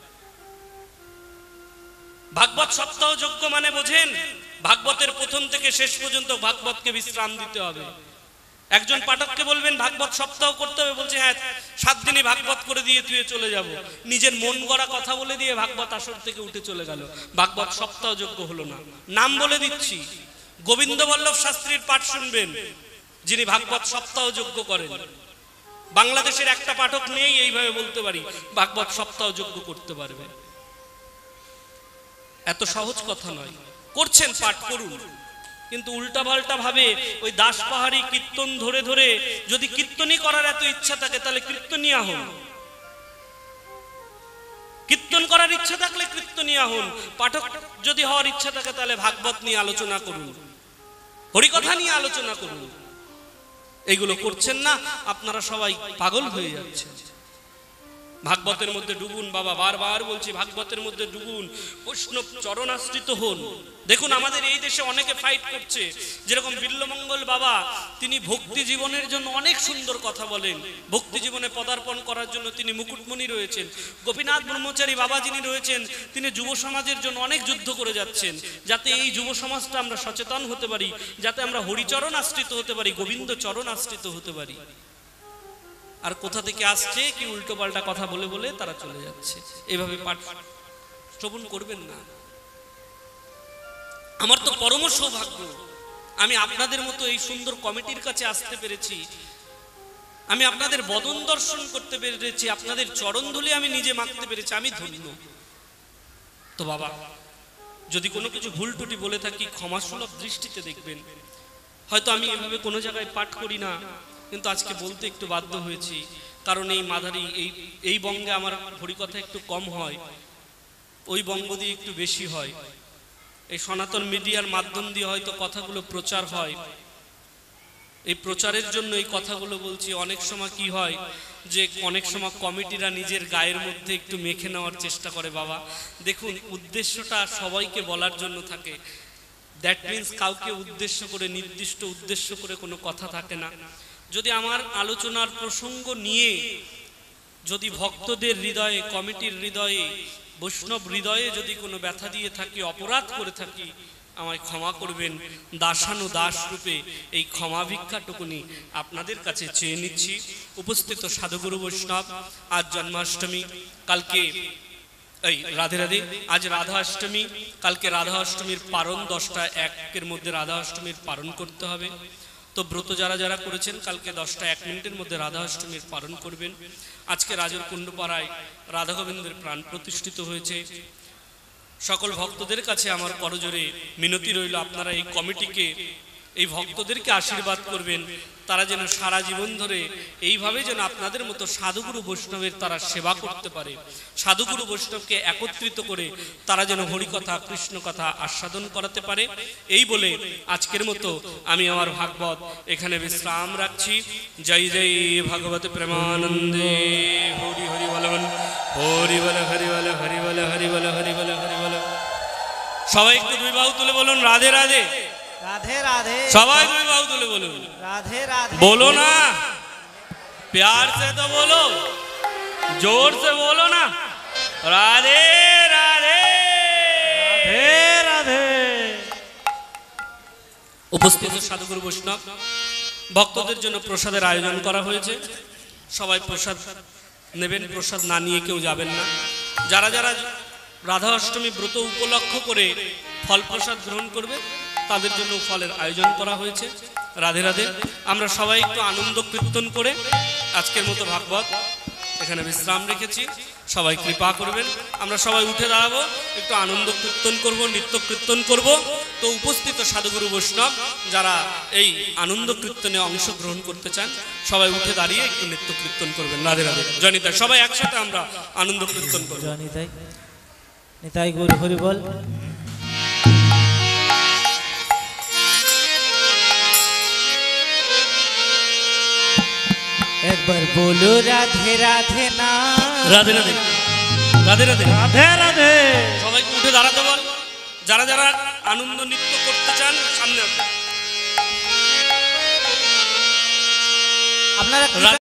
ভাগবত সপ্তাহ যজ্ঞ মানে বোঝেন, ভাগবতের প্রথম থেকে শেষ পর্যন্ত ভাগবতকে বিশ্রাম দিতে হবে। একজন পাঠককে বলবেন ভাগবত সপ্তাহ করতে হবে, বলছে হ্যাঁ সাত দিনই ভাগবত করে দিয়ে তুই চলে যাব। নিজের মন গড়া কথা বলে দিয়ে ভাগবত আসর থেকে উঠে চলে গেল, ভাগবত সপ্তাহ যোগ্য হলো না। নাম বলে দিচ্ছি, গোবিন্দ বল্লভ শাস্ত্রীর পাঠ শুনবেন, যিনি ভাগবত সপ্তাহ যোগ্য করেন। বাংলাদেশের একটা পাঠক নেই এইভাবে বলতে পারি ভাগবত সপ্তাহ যোগ্য করতে পারবে। এত সহজ কথা নয়। করছেন, পাঠ করুন, কিন্তু উল্টা পাল্টা ভাবে ওই দাস পাহাড়ি কীর্তন ধরে ধরে যদি কীর্তনই করার এত ইচ্ছা থাকে তাহলে কীর্তনিয়া হন। কীর্তন করার ইচ্ছা থাকলে কীর্তনিয়া হন। পাঠক যদি হওয়ার ইচ্ছা থাকে তাহলে ভাগবত নিয়ে আলোচনা করুন, হরিকথা নিয়ে আলোচনা করুন। এইগুলো করছেন না, আপনারা সবাই পাগল হয়ে যাচ্ছেন। ভাগবতের মধ্যে ডুবুন বাবা, বারবার বলছি ভাগবতের মধ্যে ডুবুন, বৈষ্ণব চরণাশ্রিত হন। দেখুন আমাদের এই দেশে অনেকে ফাইট করছে, যেরকম বিল্লমঙ্গল বাবা, তিনি ভক্তি জীবনের জন্য অনেক সুন্দর কথা বলেন, ভক্তি জীবনে পদার্পণ করার জন্য তিনি মুকুটমণি রয়েছেন। গোপীনাথ ব্রহ্মচারী বাবা যিনি রয়েছেন, তিনি যুব সমাজের জন্য অনেক যুদ্ধ করে যাচ্ছেন, যাতে এই যুব সমাজটা আমরা সচেতন হতে পারি, যাতে আমরা হরিচরণ আশ্রিত হতে পারি, গোবিন্দ চরণ আশ্রিত হতে পারি। আর কোথা থেকে আসছে কি উল্টো পাল্টা কথা বলে বলে তারা চলে যাচ্ছে। এভাবে পাঠ শ্রবণ করবেন না। আমার তো পরম সৌভাগ্য, আমি আপনাদের মতো এই সুন্দর কমিটির কাছে আসতে পেরেছি, আমি আপনাদের বদন দর্শন করতে পেরেছি, আপনাদের চরণ ধুলি আমি নিজে মাখতে পেরেছি, আমি ধন্য। তো বাবা, যদি কোনো কিছু ভুল টুটি বলে থাকি ক্ষমাসুলভ দৃষ্টিতে দেখবেন। হয়তো আমি এভাবে কোনো জায়গায় পাঠ করি না, কিন্তু আজকে বলতে একটু বাধ্য হয়েছি, কারণ এই মাদারি এই এই বঙ্গে আমার হরিকথা একটু কম হয়, ওই বঙ্গ দিয়ে একটু বেশি হয়। এই সনাতন মিডিয়ার মাধ্যম দিয়ে হয়তো কথাগুলো প্রচার হয়, এই প্রচারের জন্য এই কথাগুলো বলছি। অনেক সময় কি হয় যে অনেক সময় কমিটিরা নিজের গায়ের মধ্যে একটু মেখে নেওয়ার চেষ্টা করে। বাবা দেখুন, উদ্দেশ্যটা সবাইকে বলার জন্য থাকে, দ্যাট মিন্স কাউকে উদ্দেশ্য করে নির্দিষ্ট উদ্দেশ্য করে কোনো কথা থাকে না। যদি আমার আলোচনার প্রসঙ্গ নিয়ে যদি ভক্তদের হৃদয়ে, কমিটির হৃদয়ে, বৈষ্ণব হৃদয়ে যদি কোনো ব্যথা দিয়ে থাকি, অপরাধ করে থাকি, আমায় ক্ষমা করবেন। দাসানু দাস রূপে এই ক্ষমা ভিক্ষাটুকুনি আপনাদের কাছে চেয়ে নিচ্ছি। উপস্থিত সাধুগুরু বৈষ্ণব, আজ জন্মাষ্টমী, কালকে এই রাধে রাধে, আজ রাধা অষ্টমী, কালকে রাধা অষ্টমীর পারণ, দশটা একের মধ্যে রাধা অষ্টমীর পারণ করতে হবে। তো ব্রত যারা যারা করেছেন কালকে দশটা এক মিনিটের মধ্যে রাধা অষ্টমীর পালন করবেন। আজকে রাজুর কুণ্ডপাড়ায় রাধা গোবিন্দের প্রাণ প্রতিষ্ঠিত হয়েছে। সকল ভক্তদের কাছে আমার করজোরে মিনতি রইল, আপনারা এই কমিটিকে, এই ভক্তদেরকে আশীর্বাদ করবেন, তারা যেন সারা জীবন ধরে এইভাবে যেন আপনাদের মতো সাধুগুরু বৈষ্ণবের তারা সেবা করতে পারে, সাধুগুরু বৈষ্ণবকে একত্রিত করে তারা যেন হরিকথা, কৃষ্ণ কথা আস্বাদন করাতে পারে। এই বলে আজকের মতো আমি আমার ভাগবত এখানে বিশ্রাম রাখছি। জয় জয় ভাগবত প্রেমানন্দে, হরি হরি বলন, হরি বল, হরি বল, হরি বল, হরি বল, হরি বল, হরি বল। সবাই একটু দুই বাহু তুলে বলুন রাধে রাধে,
राधे राधे,
সবাই দুই বাহু তুলে বলুন
राधे राधे।
बोलो ना, प्यार से तो बोलो, जोर से बोलो ना, राधे राधे
राधे राधे।
উপস্থিত সাধুগুরু বৈষ্ণব ভক্তদের জন্য প্রসাদের আয়োজন করা হয়েছে। সবাই প্রসাদ নেবেন, প্রসাদ না নিয়ে কেউ যাবেন না। যারা যারা রাধা অষ্টমী ব্রত উপলক্ষ করে ফল প্রসাদ গ্রহণ করবে তাদের জন্য ফলের আয়োজন করা হয়েছে। রাধে রাধে। আমরা সবাই একটু আনন্দ কীর্তন করে আজকের মতো ভাগবত এখানে বিশ্রাম রেখেছি। সবাই কৃপা করবেন। আমরা সবাই উঠে দাঁড়াবো, একটু আনন্দ কীর্তন করব, নৃত্য কীর্তন করব। তো উপস্থিত সাধুগুরু বৈষ্ণব যারা এই আনন্দ কীর্তনে অংশগ্রহণ করতে চান সবাই উঠে দাঁড়িয়ে একটু নৃত্য কীর্তন করবেন। রাধে রাধে। জনিতা সবাই একসাথে আমরা আনন্দ কীর্তন করব।
জয় নিতাই, নিতাই গৌর হরি বল। একবার বলো রাধে রাধে না,
রাধে রাধে, রাধে রাধে,
রাধে রাধে।
সবাইকে উঠে দাঁড়াতে বল। যারা যারা আনন্দ নৃত্য করতে চান সামনে আসুন।
আপনারা